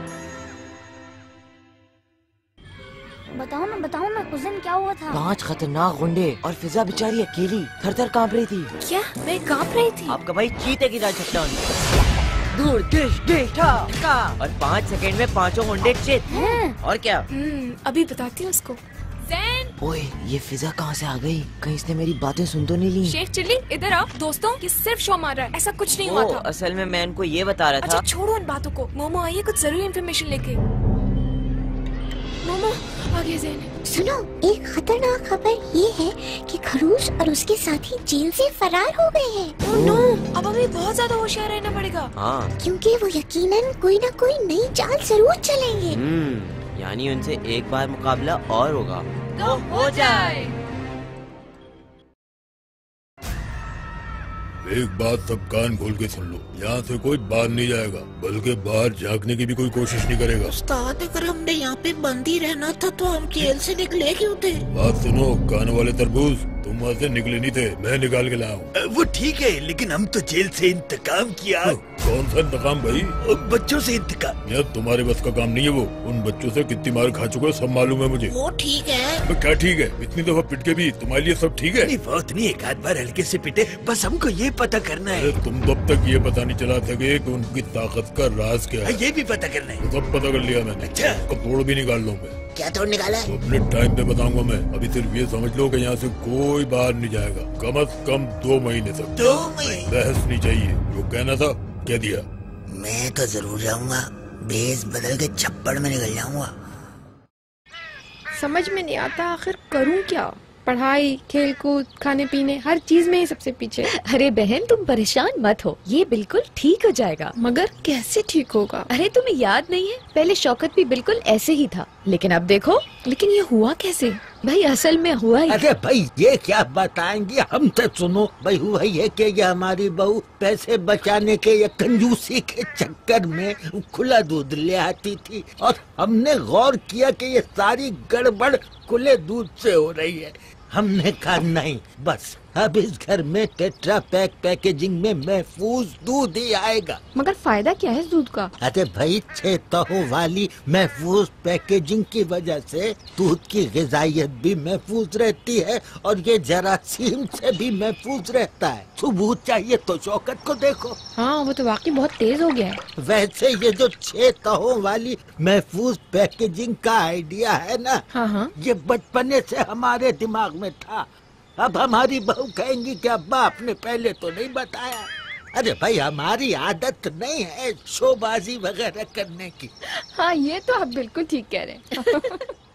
[SPEAKER 11] बताओ ना उस दिन क्या हुआ था?
[SPEAKER 16] 5 खतरनाक गुंडे और फिजा बेचारी अकेली थर-थर कांप रही थी।
[SPEAKER 4] क्या मैं कांप रही थी?
[SPEAKER 16] आपका भाई चीते की राज छपटा दूर डिश डिश ठा ठा और 5 सेकंड में 5 गुंडे चित। और क्या?
[SPEAKER 4] अभी बताती हूँ उसको।
[SPEAKER 16] ओए ये फिजा कहाँ से आ गई? कहीं इसने मेरी बातें सुन तो नहीं ली?
[SPEAKER 3] शेख चिल्ली इधर आओ। दोस्तों ये सिर्फ शो मार रहा है, ऐसा कुछ नहीं हुआ था।
[SPEAKER 16] असल में मैं इनको ये बता रहा था।
[SPEAKER 3] अच्छा छोड़ो इन बातों को, मोमो आइए कुछ जरूरी इन्फॉर्मेशन लेके। मोमो आगे ज़ैन।
[SPEAKER 11] सुनो, एक खतरनाक खबर ये है कि खड़ूस और उसके साथी जेल से फरार हो गए हैं।
[SPEAKER 3] ओह नो, अब हमें बहुत ज्यादा होशियार रहना पड़ेगा।
[SPEAKER 16] हाँ,
[SPEAKER 11] क्योंकि वो यकीनन कोई ना कोई नई चाल जरूर चलेंगे।
[SPEAKER 16] यानी उनसे एक बार मुकाबला और होगा
[SPEAKER 3] तो हो जाए।
[SPEAKER 9] एक बात सब कान खोल के सुन लो, यहाँ से कोई बाहर नहीं जाएगा, बल्कि बाहर झांकने की भी कोई कोशिश नहीं करेगा।
[SPEAKER 8] उस्ताद, अगर हमने यहाँ पे बंद ही रहना था तो हम जेल से निकले क्यों थे?
[SPEAKER 9] बात सुनो कान वाले तरबूज, तुम वहाँ से निकले नहीं थे, मैं निकाल के लाया हूँ।
[SPEAKER 17] वो ठीक है, लेकिन हम तो जेल से इंतकाम किया।
[SPEAKER 9] कौन सा इंतकाम भाई?
[SPEAKER 17] बच्चों से इंतकाम।
[SPEAKER 9] यार तुम्हारे बस का काम नहीं है वो। उन बच्चों से कितनी मार खा चुके हो सब मालूम है मुझे।
[SPEAKER 8] वो ठीक है।
[SPEAKER 9] क्या ठीक है? इतनी दफा पिट के भी तुम्हारे लिए सब ठीक है?
[SPEAKER 17] नहीं बहुत नहीं, एक आध बार हल्के से पिटे, बस हमको ये पता करना है।
[SPEAKER 9] तुम तब तक ये पता नहीं चला सके कि उनकी ताकत का राज क्या है।
[SPEAKER 17] ये भी पता करना है।
[SPEAKER 9] सब पता कर लिया मैंने।
[SPEAKER 17] अच्छा,
[SPEAKER 9] कपड़ों भी निकाल लूंगा।
[SPEAKER 8] क्या तोड़ निकाला है?
[SPEAKER 9] अपने टाइम पे बताऊंगा मैं। अभी सिर्फ ये समझ लो कि यहाँ से कोई बाहर नहीं जाएगा, कम से कम 2 महीने तक।
[SPEAKER 17] 2 महीने?
[SPEAKER 9] बहस नहीं चाहिए, जो कहना था कह दिया।
[SPEAKER 8] मैं तो जरूर जाऊंगा, भेस बदल के छप्पड़ में निकल जाऊंगा।
[SPEAKER 7] समझ में नहीं आता आखिर करूं क्या। पढ़ाई, खेल कूद, खाने पीने, हर चीज में ही सबसे पीछे।
[SPEAKER 4] अरे बहन तुम परेशान मत हो, ये बिल्कुल ठीक हो जाएगा।
[SPEAKER 7] मगर कैसे ठीक होगा?
[SPEAKER 4] अरे तुम्हें याद नहीं है, पहले शौकत भी बिल्कुल ऐसे ही था, लेकिन अब देखो।
[SPEAKER 7] लेकिन ये हुआ कैसे?
[SPEAKER 4] भाई असल में हुआ ही।
[SPEAKER 15] अरे भाई ये क्या बताएंगे, हम तो सुनो। भाई हुआ ये कि ये हमारी बहू पैसे बचाने के या कंजूसी के चक्कर में खुला दूध ले आती थी और हमने गौर किया कि ये सारी गड़बड़ खुले दूध से हो रही है। हमने कहा नहीं, बस अब इस घर में टेट्रा पैक पैकेजिंग में महफूज दूध ही आएगा।
[SPEAKER 7] मगर फायदा क्या है इस दूध का?
[SPEAKER 15] अरे भाई 6 तहों वाली महफूज पैकेजिंग की वजह से दूध की ग़िज़ाइयत भी महफूज रहती है और ये जरासीम से भी महफूज रहता है। सबूत चाहिए तो शौकत को देखो।
[SPEAKER 7] हाँ वो तो वाकई बहुत तेज हो गया है।
[SPEAKER 15] वैसे ये जो 6 तहों वाली महफूज पैकेजिंग का आइडिया है ना,
[SPEAKER 7] हाँ,
[SPEAKER 15] ये बचपने से हमारे दिमाग में था। अब हमारी बहू कहेंगी कि अब्बा आपने पहले तो नहीं बताया। अरे भाई हमारी आदत नहीं है शोबाजी वगैरह करने की।
[SPEAKER 7] हाँ ये तो आप बिल्कुल ठीक कह रहे हैं।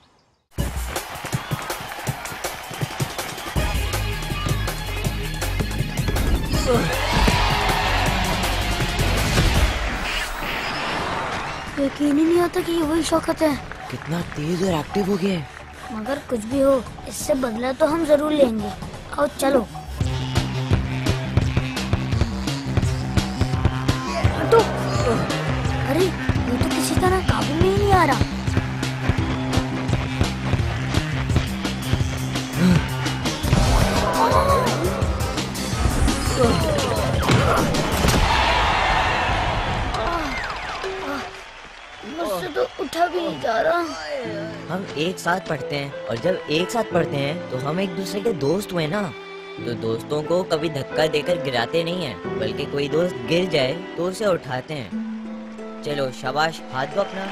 [SPEAKER 11] यकीन ही नहीं आता कि ये वही शौकत है।
[SPEAKER 16] कितना तेज और एक्टिव हो गया है।
[SPEAKER 11] मगर कुछ भी हो, इससे बदला तो हम जरूर लेंगे। आओ चलो। हटो। अरे ये तो किसी तरह काबू में ही नहीं आ रहा। मुझसे तो उठा भी नहीं जा रहा।
[SPEAKER 16] हम एक साथ पढ़ते हैं और जब एक साथ पढ़ते हैं तो हम एक दूसरे के दोस्त हुए ना। तो दोस्तों को कभी धक्का देकर गिराते नहीं हैं, बल्कि कोई दोस्त गिर जाए तो उसे उठाते हैं। चलो शाबाश, हाथ दो अपना।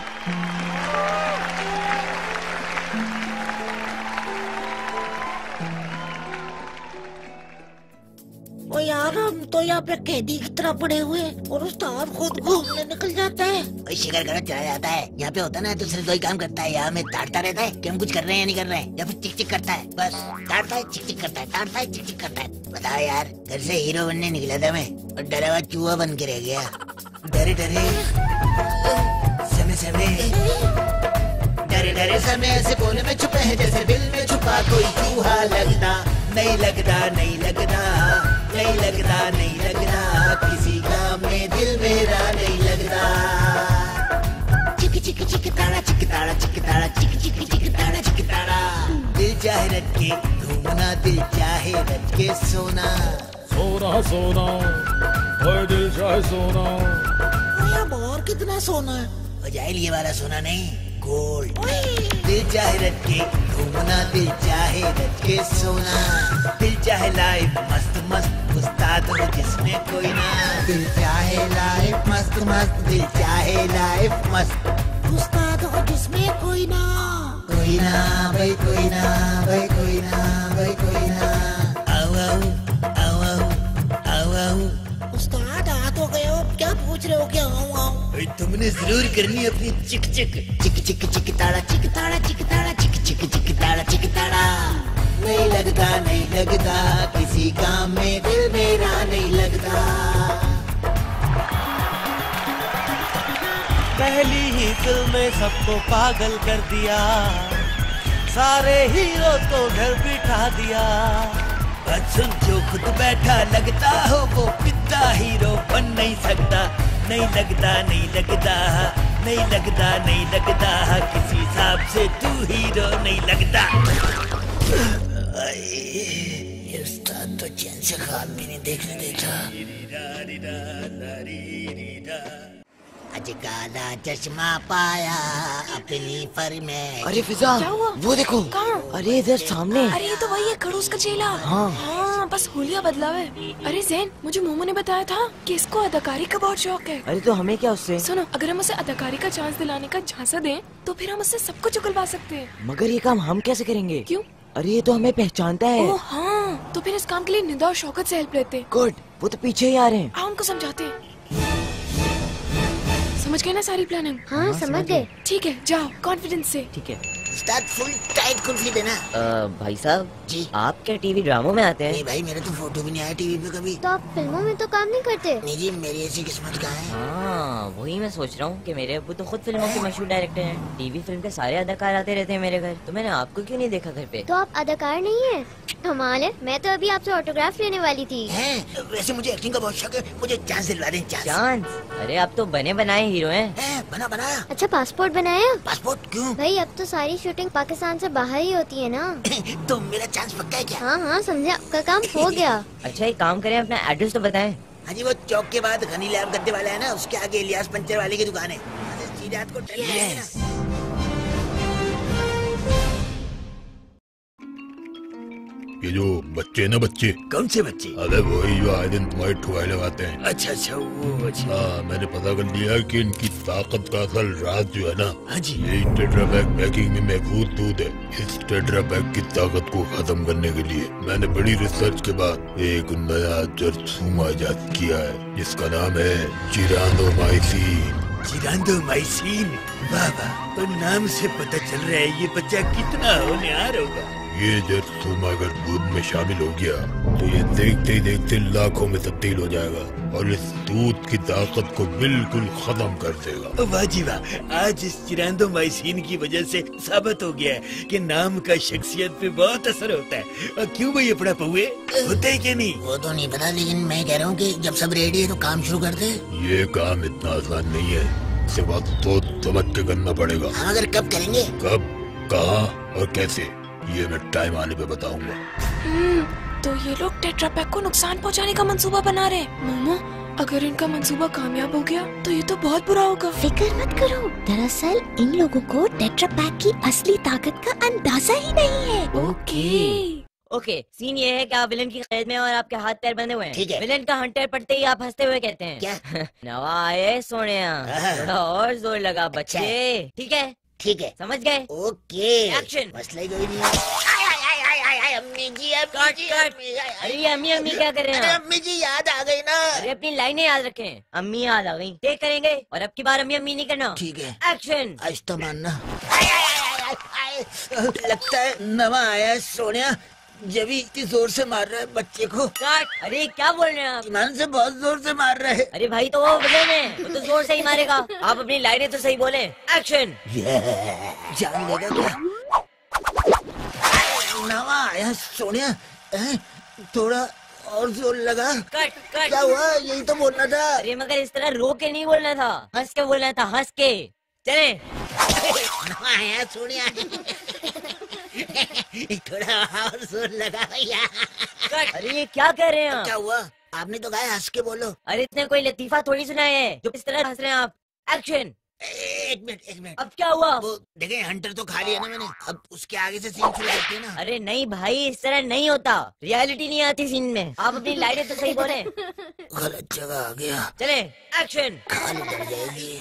[SPEAKER 15] ओ
[SPEAKER 8] यार हम तो यहाँ पे कैदी की तरह पड़े हुए हैं और उस्ताद खुद घूमने निकल जाता है।
[SPEAKER 10] कोई शिकार करना चला जाता है। यहाँ पे होता है ना दूसरे दो ही काम करता है, यहाँ में डांटता रहता है कि हम कुछ कर रहे हैं या नहीं कर रहे हैं, या फिर चिक चिक करता है। बस डांटता है, चिक चिक करता है, डांटता है, चिक चिक करता है। बताओ यार, घर से हीरो बनने निकला था मैं और डरा हुआ चूहा बन के रह गया। डरे डरे समय समय, डरे डरे समय ऐसे कोने में छुपे हैं जैसे दिल में छुपा कोई चूहा। लगता नहीं लगता, नहीं लगता, नहीं लगता, नहीं लगता, किसी काम में दिल मेरा नहीं लगता। चिक चिक चिक ताड़ा, चिक ताड़ा, चिक ताड़ा, चिक चिक चिक ताड़ा, चिक ताड़ा। दिल चाहे रट के घूमना, दिल चाहे रट के सोना।
[SPEAKER 9] सोना सोना, ओए दिल चाहे सोना।
[SPEAKER 8] यार बाहर कितना सोना है?
[SPEAKER 10] जाहिल ये वाला सोना नहीं, गोल्ड। दिल चाहे रट के घूमना, दिल चाहे रट के सोना। दिल चाहे लाइफ मस्त मस्त, उस्ताद हो जिसमें कोई ना। दिल चाहे लाइफ मस्त मस्त, दिल चाहे लाइफ मस्त,
[SPEAKER 8] उस्ताद हो जिसमें कोई ना।
[SPEAKER 10] कोई ना भाई, कोई ना भाई, कोई ना भाई, कोई ना। आओ आओ आओ आओ आओ आओ।
[SPEAKER 8] उस्ताद आ तो गए हो, क्या पूछ रहे हो? क्या आओ आओ?
[SPEAKER 10] तुमने जरूर करनी अपनी चिक चिक चिक चिक चिक ताड़ा, चिक ताड़ा, चिक ताड़ा, चिक चिक चिक ताड़ा, चिक ताड़ा। नहीं लगता, नहीं लगता, किसी काम में दिल मेरा नहीं लगता।
[SPEAKER 1] पहली ही फिल्म में सबको पागल कर दिया, सारे हीरो को घर बिठा दिया।
[SPEAKER 10] सुन, जो खुद बैठा लगता हो वो पिता हीरो बन नहीं सकता। नहीं लगता, नहीं लगता, नहीं लगता, नहीं लगता, किसी हिसाब से तू हीरो नहीं लगता। ये उस्ताद तो चैन से ख्वाब भी नहीं देखने देता। आज काला चश्मा पाया अपनी फर में।
[SPEAKER 16] अरे फिजा,
[SPEAKER 7] क्या हुआ?
[SPEAKER 16] वो देखो।
[SPEAKER 7] कहाँ?
[SPEAKER 16] अरे इधर सामने।
[SPEAKER 7] अरे ये तो वही है, खड़ूस का चेला। हाँ, बस हुलिया बदला है। अरे जैन, मुझे मोमो ने बताया था कि इसको अदाकारी का बहुत शौक है।
[SPEAKER 16] अरे तो हमें क्या उससे?
[SPEAKER 7] सुनो, अगर हम उसे अदाकारी का चांस दिलाने का झांसा दें तो फिर हम उससे सब कुछ उगलवा सकते हैं।
[SPEAKER 16] मगर ये काम हम कैसे करेंगे?
[SPEAKER 7] क्यों?
[SPEAKER 16] अरे ये तो हमें पहचानता है।
[SPEAKER 7] ओह हाँ, तो फिर इस काम के लिए निदा और शौकत से हेल्प लेते हैं।
[SPEAKER 16] गुड, वो तो पीछे ही आ रहे हैं।
[SPEAKER 7] आओ उनको समझाते हैं। समझ गए ना सारी प्लानिंग?
[SPEAKER 11] हाँ समझ गए।
[SPEAKER 7] ठीक है, जाओ कॉन्फिडेंस से।
[SPEAKER 16] ठीक है।
[SPEAKER 10] उस्ताद फुल टाइट कुल्फी देना।
[SPEAKER 16] भाई साहब
[SPEAKER 10] जी,
[SPEAKER 16] आप क्या टीवी ड्रामों में आते हैं?
[SPEAKER 10] नहीं भाई, मेरा तो फोटो भी नहीं आया टीवी पे कभी।
[SPEAKER 11] तो आप फिल्मों में तो काम नहीं करते?
[SPEAKER 10] नहीं जी, मेरी ऐसी किस्मत कहाँ है।
[SPEAKER 16] हाँ, वही मैं सोच रहा हूँ कि मेरे अब्बू तो खुद फिल्मों के मशहूर डायरेक्टर हैं। टीवी फिल्म के सारे अदाकार आते रहते हैं मेरे घर, तो मैंने आपको क्यों नहीं देखा घर पे?
[SPEAKER 11] तो आप अदाकार नहीं है? कमाल है, मैं तो अभी आपसे ऑटोग्राफ लेने वाली थी।
[SPEAKER 10] हैं? वैसे मुझे एक्टिंग का बहुत शौक है, मुझे चांस दिलवा दें।
[SPEAKER 16] चांस? अरे आप तो बने बनाए हीरो हैं।
[SPEAKER 10] बना बनाया।
[SPEAKER 11] अच्छा, पासपोर्ट बनाया?
[SPEAKER 10] पासपोर्ट क्यों?
[SPEAKER 11] भाई अब तो सारी शूटिंग पाकिस्तान से बाहर ही होती है ना।
[SPEAKER 10] तो मेरा चांस पक्का है क्या?
[SPEAKER 11] हाँ हाँ समझे, आपका काम हो गया।
[SPEAKER 16] अच्छा एक काम करें, अपना एड्रेस तो बताएं।
[SPEAKER 10] हाँ जी, वो चौक के बाद घनी लैब गद्दे वाला है ना, उसके आगे इलियास पंचर वाले की दुकान है। सीधे हाथ को टच करेंगे ना।
[SPEAKER 9] ये जो बच्चे ना, बच्चे
[SPEAKER 17] कौन से बच्चे?
[SPEAKER 9] अरे वही जो आए दिन तुम्हारी ठुआई लगाते हैं।
[SPEAKER 17] अच्छा अच्छा, वो अच्छा।
[SPEAKER 9] हाँ, मैंने पता कर लिया कि इनकी ताकत का असल राज जो है ना,
[SPEAKER 17] हाँ जी,
[SPEAKER 9] यही टेट्रा पैक पैकिंग में महफूज दूध है। इस टेट्रा पैक की ताकत को खत्म करने के लिए मैंने बड़ी रिसर्च के बाद एक नया जरथूमा इजाद किया है, जिसका नाम है चिरांदोमाइसिन।
[SPEAKER 17] चिरांदोमाइसिन? वाह वाह, तो नाम से पता चल रहा है ये बच्चा कितना होनहार होगा।
[SPEAKER 9] ये जरथूमा अगर दूध में शामिल हो गया तो ये देखते ही देखते लाखों में तब्दील हो जाएगा और इस दूध की ताकत को बिल्कुल खत्म कर देगा।
[SPEAKER 17] वाह जी वाह, आज इस चिरांदोमाइसिन की वजह से साबित हो गया है कि नाम का शख्सियत पे बहुत असर होता है। और क्यों भाई अपना पहुए होता है क्या नहीं?
[SPEAKER 10] वो तो नहीं पता, लेकिन मैं कह रहा हूँ कि जब सब रेडी है तो काम शुरू कर दे।
[SPEAKER 9] ये काम इतना आसान नहीं है, इसे वक्त तो समझ के करना पड़ेगा।
[SPEAKER 10] हाँ, मगर कब करेंगे?
[SPEAKER 9] कब, कहाँ और कैसे, ये मैं टाइम आने पे बताऊंगा।
[SPEAKER 7] तो ये लोग टेट्रा पैक को नुकसान पहुंचाने का मंसूबा बना रहे हैं। मोमो, अगर इनका मंसूबा कामयाब हो गया तो ये तो बहुत बुरा होगा।
[SPEAKER 11] फिक्र मत करो, दरअसल इन लोगों को टेट्रा पैक की असली ताकत का अंदाजा ही नहीं है।
[SPEAKER 16] ओके, सीन ये है कि आप विलन की कैद में और आपके हाथ पैर बंधे हुए हैं।
[SPEAKER 10] ठीक है।
[SPEAKER 16] विलन का हंटर पड़ते ही आप हंसते हुए कहते हैं,
[SPEAKER 10] क्या?
[SPEAKER 16] नवा आए सोनिया, थोड़ा और जोर लगा बच्चे। ठीक है,
[SPEAKER 10] ठीक है,
[SPEAKER 16] समझ गए?
[SPEAKER 10] Okay,
[SPEAKER 16] action.
[SPEAKER 10] मसला ही कोई नहीं है।
[SPEAKER 8] अम्मी जी, अम्मी जी, अम्मी।
[SPEAKER 16] अरे ये अम्मी अम्मी क्या कर रहे
[SPEAKER 8] अरे
[SPEAKER 16] हैं?
[SPEAKER 8] अम्मी जी याद आ गई ना।
[SPEAKER 16] अरे अपनी लाइनें याद रखें। अम्मी याद आ गई, टेक करेंगे और अब की बार अम्मी अम्मी नहीं करना।
[SPEAKER 8] ठीक है,
[SPEAKER 16] एक्शन।
[SPEAKER 8] आज तो मानना। लगता है नवा आया है सोनिया, जब भी इतनी जोर से मार रहा है बच्चे को।
[SPEAKER 16] अरे क्या बोल रहे हैं आप?
[SPEAKER 8] ईमान से बहुत जोर से मार रहा है।
[SPEAKER 16] अरे भाई तो वो वजन है, वो तो जोर से ही मारेगा। आप अपनी लाइनें तो सही बोले। एक्शन।
[SPEAKER 8] जान लेगा क्या? नवा आया सोनिया, थोड़ा और जोर लगा।
[SPEAKER 16] Cut cut.
[SPEAKER 8] क्या हुआ? यही तो बोलना था।
[SPEAKER 16] अरे मगर इस तरह रो के नहीं बोलना था, हंस के बोलना था, हंस के। चले।
[SPEAKER 8] नवा आया सोनिया, थोड़ा और जोर लगा भैया।
[SPEAKER 16] अरे ये क्या कह रहे हैं?
[SPEAKER 8] क्या हुआ? आपने तो कहा हंस के बोलो।
[SPEAKER 16] अरे इतने कोई लतीफा थोड़ी सुना है जो इस तरह हंस रहे हैं आप। एक्शन।
[SPEAKER 8] एक मिनट।
[SPEAKER 16] अब क्या हुआ?
[SPEAKER 8] वो देखें, हंटर तो खा लिया ना मैंने, अब उसके आगे से सीन शुरू करते हैं ना।
[SPEAKER 16] अरे नहीं भाई, इस तरह नहीं होता, रियलिटी नहीं आती सीन में। आप अपनी लाइनें तो सही बोले।
[SPEAKER 8] गलत जगह आ गया।
[SPEAKER 16] चले। एक्शन।
[SPEAKER 8] खाली डर जाएगी।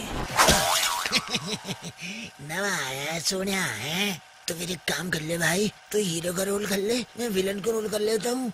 [SPEAKER 8] नवा आया है सोनिया है, तो फिर एक काम कर ले भाई, तो हीरो का रोल कर ले, मैं विलन का रोल कर लेता हूँ।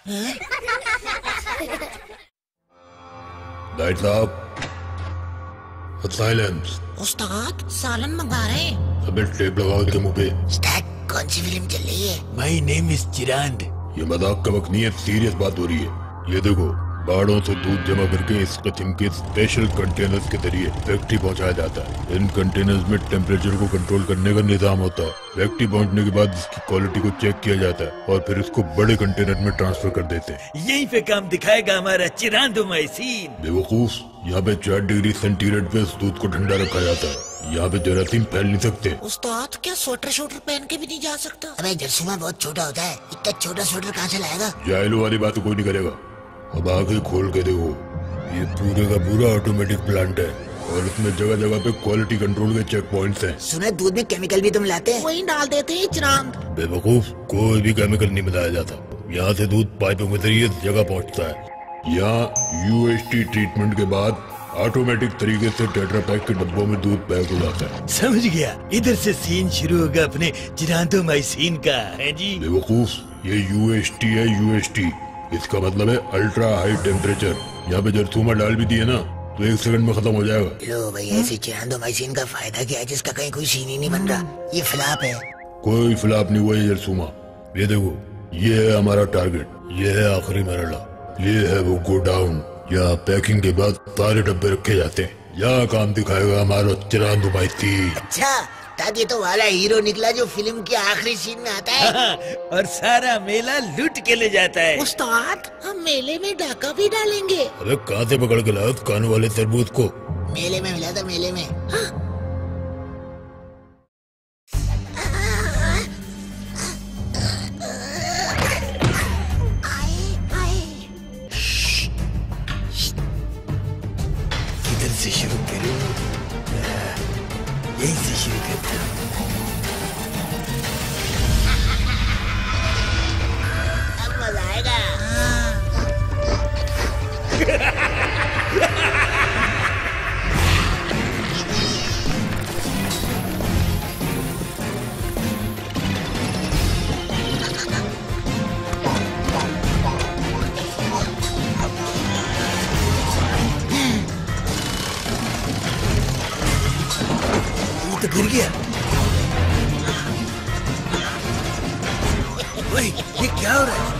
[SPEAKER 18] लाइट साहब, साइलेंस।
[SPEAKER 8] उस्ताद सालन मंगा रहे हैं।
[SPEAKER 18] अबे टेप लगाओ इसके मुंह पे।
[SPEAKER 8] उस्ताद कौन सी फिल्म चल रही है?
[SPEAKER 18] My name is Chirand. ये मजाक का वक्त नहीं है, सीरियस बात हो रही है। ये देखो, बाड़ों से दूध जमा करके इस किस्म के स्पेशल कंटेनर्स के जरिए फैक्ट्री पहुंचाया जाता है। इन कंटेनर्स में टेम्परेचर को कंट्रोल करने का निजाम होता है। फैक्ट्री पहुंचने के बाद इसकी क्वालिटी को चेक किया जाता है और फिर इसको बड़े कंटेनर में ट्रांसफर कर देते हैं।
[SPEAKER 17] यहीं पे काम दिखाएगा हमारा चिरांद माइसीन।
[SPEAKER 18] बेवकूफ, यहाँ पे 4 डिग्री सेंटीग्रेड पे इस दूध को ठंडा रखा जाता है। यहाँ पे जरासीम फैल नहीं सकते।
[SPEAKER 8] उस्ताद क्या स्वेटर पहन के भी नहीं जा सकता? अबे जर्सीमा बहुत छोटा होता है, इतना छोटा स्वेटर कहाँ से लाएगा?
[SPEAKER 18] जायलो वाली बात कोई नहीं करेगा। अब आगे खोल के देखो, ये पूरे का पूरा ऑटोमेटिक प्लांट है और इसमें जगह जगह पे क्वालिटी कंट्रोल के चेक पॉइंट्स हैं।
[SPEAKER 8] सुना दूध में केमिकल भी तुम लाते हैं? वही डाल देते हैं चिरांद।
[SPEAKER 18] बेवकूफ, कोई भी केमिकल नहीं मिलाया जाता। यहाँ से दूध पाइपों के जरिए जगह पहुँचता है। यहाँ UHT ट्रीटमेंट के बाद ऑटोमेटिक तरीके से टेट्रा पैक के डब्बों में दूध पैक हो जाता है।
[SPEAKER 17] समझ गया, इधर से सीन शुरू होगा अपने चिरांदो माइसीन का, है जी?
[SPEAKER 18] बेवकूफ, ये UHT है, UHT। इसका मतलब है अल्ट्रा हाई टेम्परेचर। यहाँ पे जरसूमा डाल भी दिए ना तो 1 सेकंड में खत्म हो जाएगा।
[SPEAKER 8] लो भाई, ऐसे चिरांदोमाइसिन का फायदा क्या है जिसका कहीं कोई सीन ही नहीं बन रहा? ये फ्लॉप है।
[SPEAKER 18] कोई फ्लॉप नहीं हुआ ये जरसूमा। ये देखो, ये है हमारा टारगेट, ये है आखिरी मरहला, ये है वो गोडाउन। यहाँ पैकिंग के बाद सारे डब्बे रखे जाते हैं। यहाँ काम दिखाएगा हमारा चिरांदोमाइसिन।
[SPEAKER 8] अच्छा, ताकि तो वाला हीरो निकला जो फिल्म के आखिरी सीन में आता है।
[SPEAKER 17] और सारा मेला लूट के ले जाता है।
[SPEAKER 8] उस्ताद, हम मेले में डाका भी डालेंगे।
[SPEAKER 18] अबे कहाँ से पकड़ के लाया कान वाले तरबूज को?
[SPEAKER 8] मेले में मिला था, मेले में। हाँ?
[SPEAKER 17] किधर से शुरू करूं? यहीं से शुरू करता हूँ।
[SPEAKER 8] अब मजा आएगा।
[SPEAKER 17] तो गिर गया। ओए, ये क्या हो रहा है?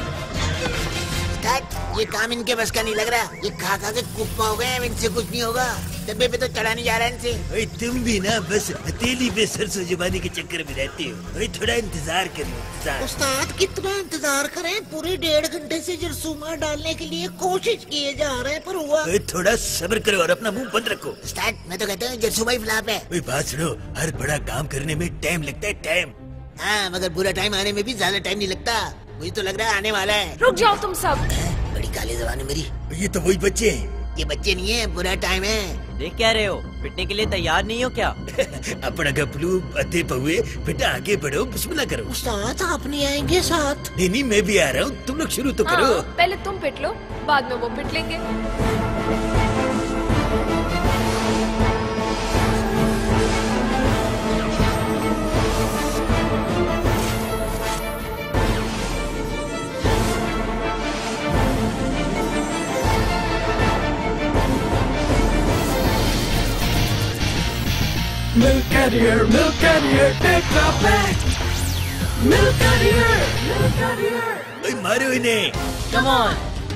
[SPEAKER 8] ये काम इनके बस का नहीं लग रहा। ये खा खा के कुप्पा हो गए हैं, इनसे कुछ नहीं होगा। डब्बे पे तो चढ़ा नहीं जा रहा इनसे।
[SPEAKER 17] ओए, तुम भी ना बस हथेली पे सरसों जमाने के चक्कर में रहते हो। ओए, थोड़ा इंतजार करो, इंतजार।
[SPEAKER 8] उस्ताद कितना इंतजार करें? पूरे 1.5 घंटे से जरसूमा डालने के लिए कोशिश किए जा रहे हैं, पर हुआ।
[SPEAKER 17] ओए, थोड़ा सब्र करो और अपना मुंह बंद रखो।
[SPEAKER 8] उस्ताद, मैं तो कहता हूँ जरसूमा ही फ्लॉप है।
[SPEAKER 17] ओए, बात सुनो, हर बड़ा काम करने में टाइम लगता है, टाइम।
[SPEAKER 8] हाँ, मगर बुरा टाइम आने में भी ज्यादा टाइम नहीं लगता। मुझे तो लग रहा है आने वाला है।
[SPEAKER 3] रुक जाओ तुम सब।
[SPEAKER 8] बड़ी काली जबान है मेरी।
[SPEAKER 17] ये तो वही बच्चे हैं।
[SPEAKER 8] ये बच्चे नहीं है, बुरा टाइम है।
[SPEAKER 16] देख क्या रहे हो, पिटने के लिए तैयार नहीं हो क्या?
[SPEAKER 17] अपना गपलू अते पहुए, बेटा आगे बढ़ो, बिस्मिल्लाह करो।
[SPEAKER 8] उस्ताद, आप नहीं आएंगे साथ?
[SPEAKER 17] नहीं, मैं भी आ रहा हूँ, तुम लोग शुरू तो करो।
[SPEAKER 3] पहले तुम पिट लो, बाद में वो पिट लेंगे।
[SPEAKER 1] Milkateer, Milkateer, Tetra Pak. Milkateer, Milkateer.
[SPEAKER 17] ओए मारो इन्हें।
[SPEAKER 14] Come on.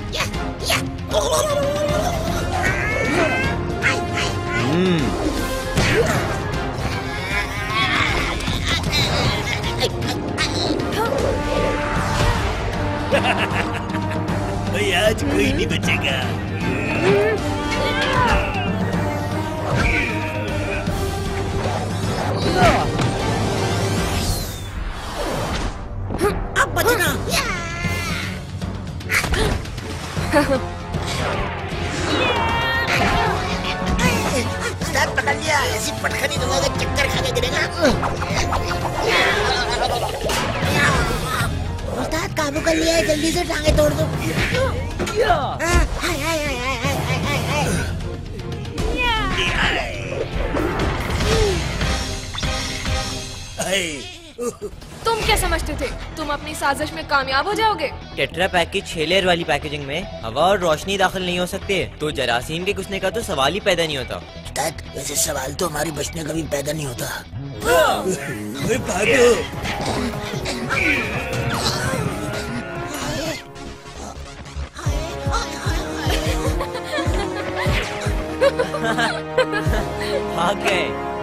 [SPEAKER 17] ओए आज कोई नहीं बचेगा।
[SPEAKER 8] अब बचना। उस्ताद पकड़ लिया, ऐसी पटखनी दूंगा कि चक्कर खा के गिरेगा। उस्ताद काबू कर लिया है, जल्दी से टांगे तोड़ दो। हाय हाय हाय हाय हाय हाय हाय
[SPEAKER 17] हाय।
[SPEAKER 3] तुम क्या समझते थे तुम अपनी साजिश में कामयाब हो जाओगे?
[SPEAKER 16] टेट्रा पैक की 6 लेयर वाली पैकेजिंग में हवा और रोशनी दाखिल नहीं हो सकती है, तो जरासीम के घुसने का तो सवाल ही पैदा नहीं होता।
[SPEAKER 8] उस्ताद वैसे सवाल तो हमारे बचने का भी पैदा नहीं होता।
[SPEAKER 17] ओए भागो।
[SPEAKER 16] भाग गए।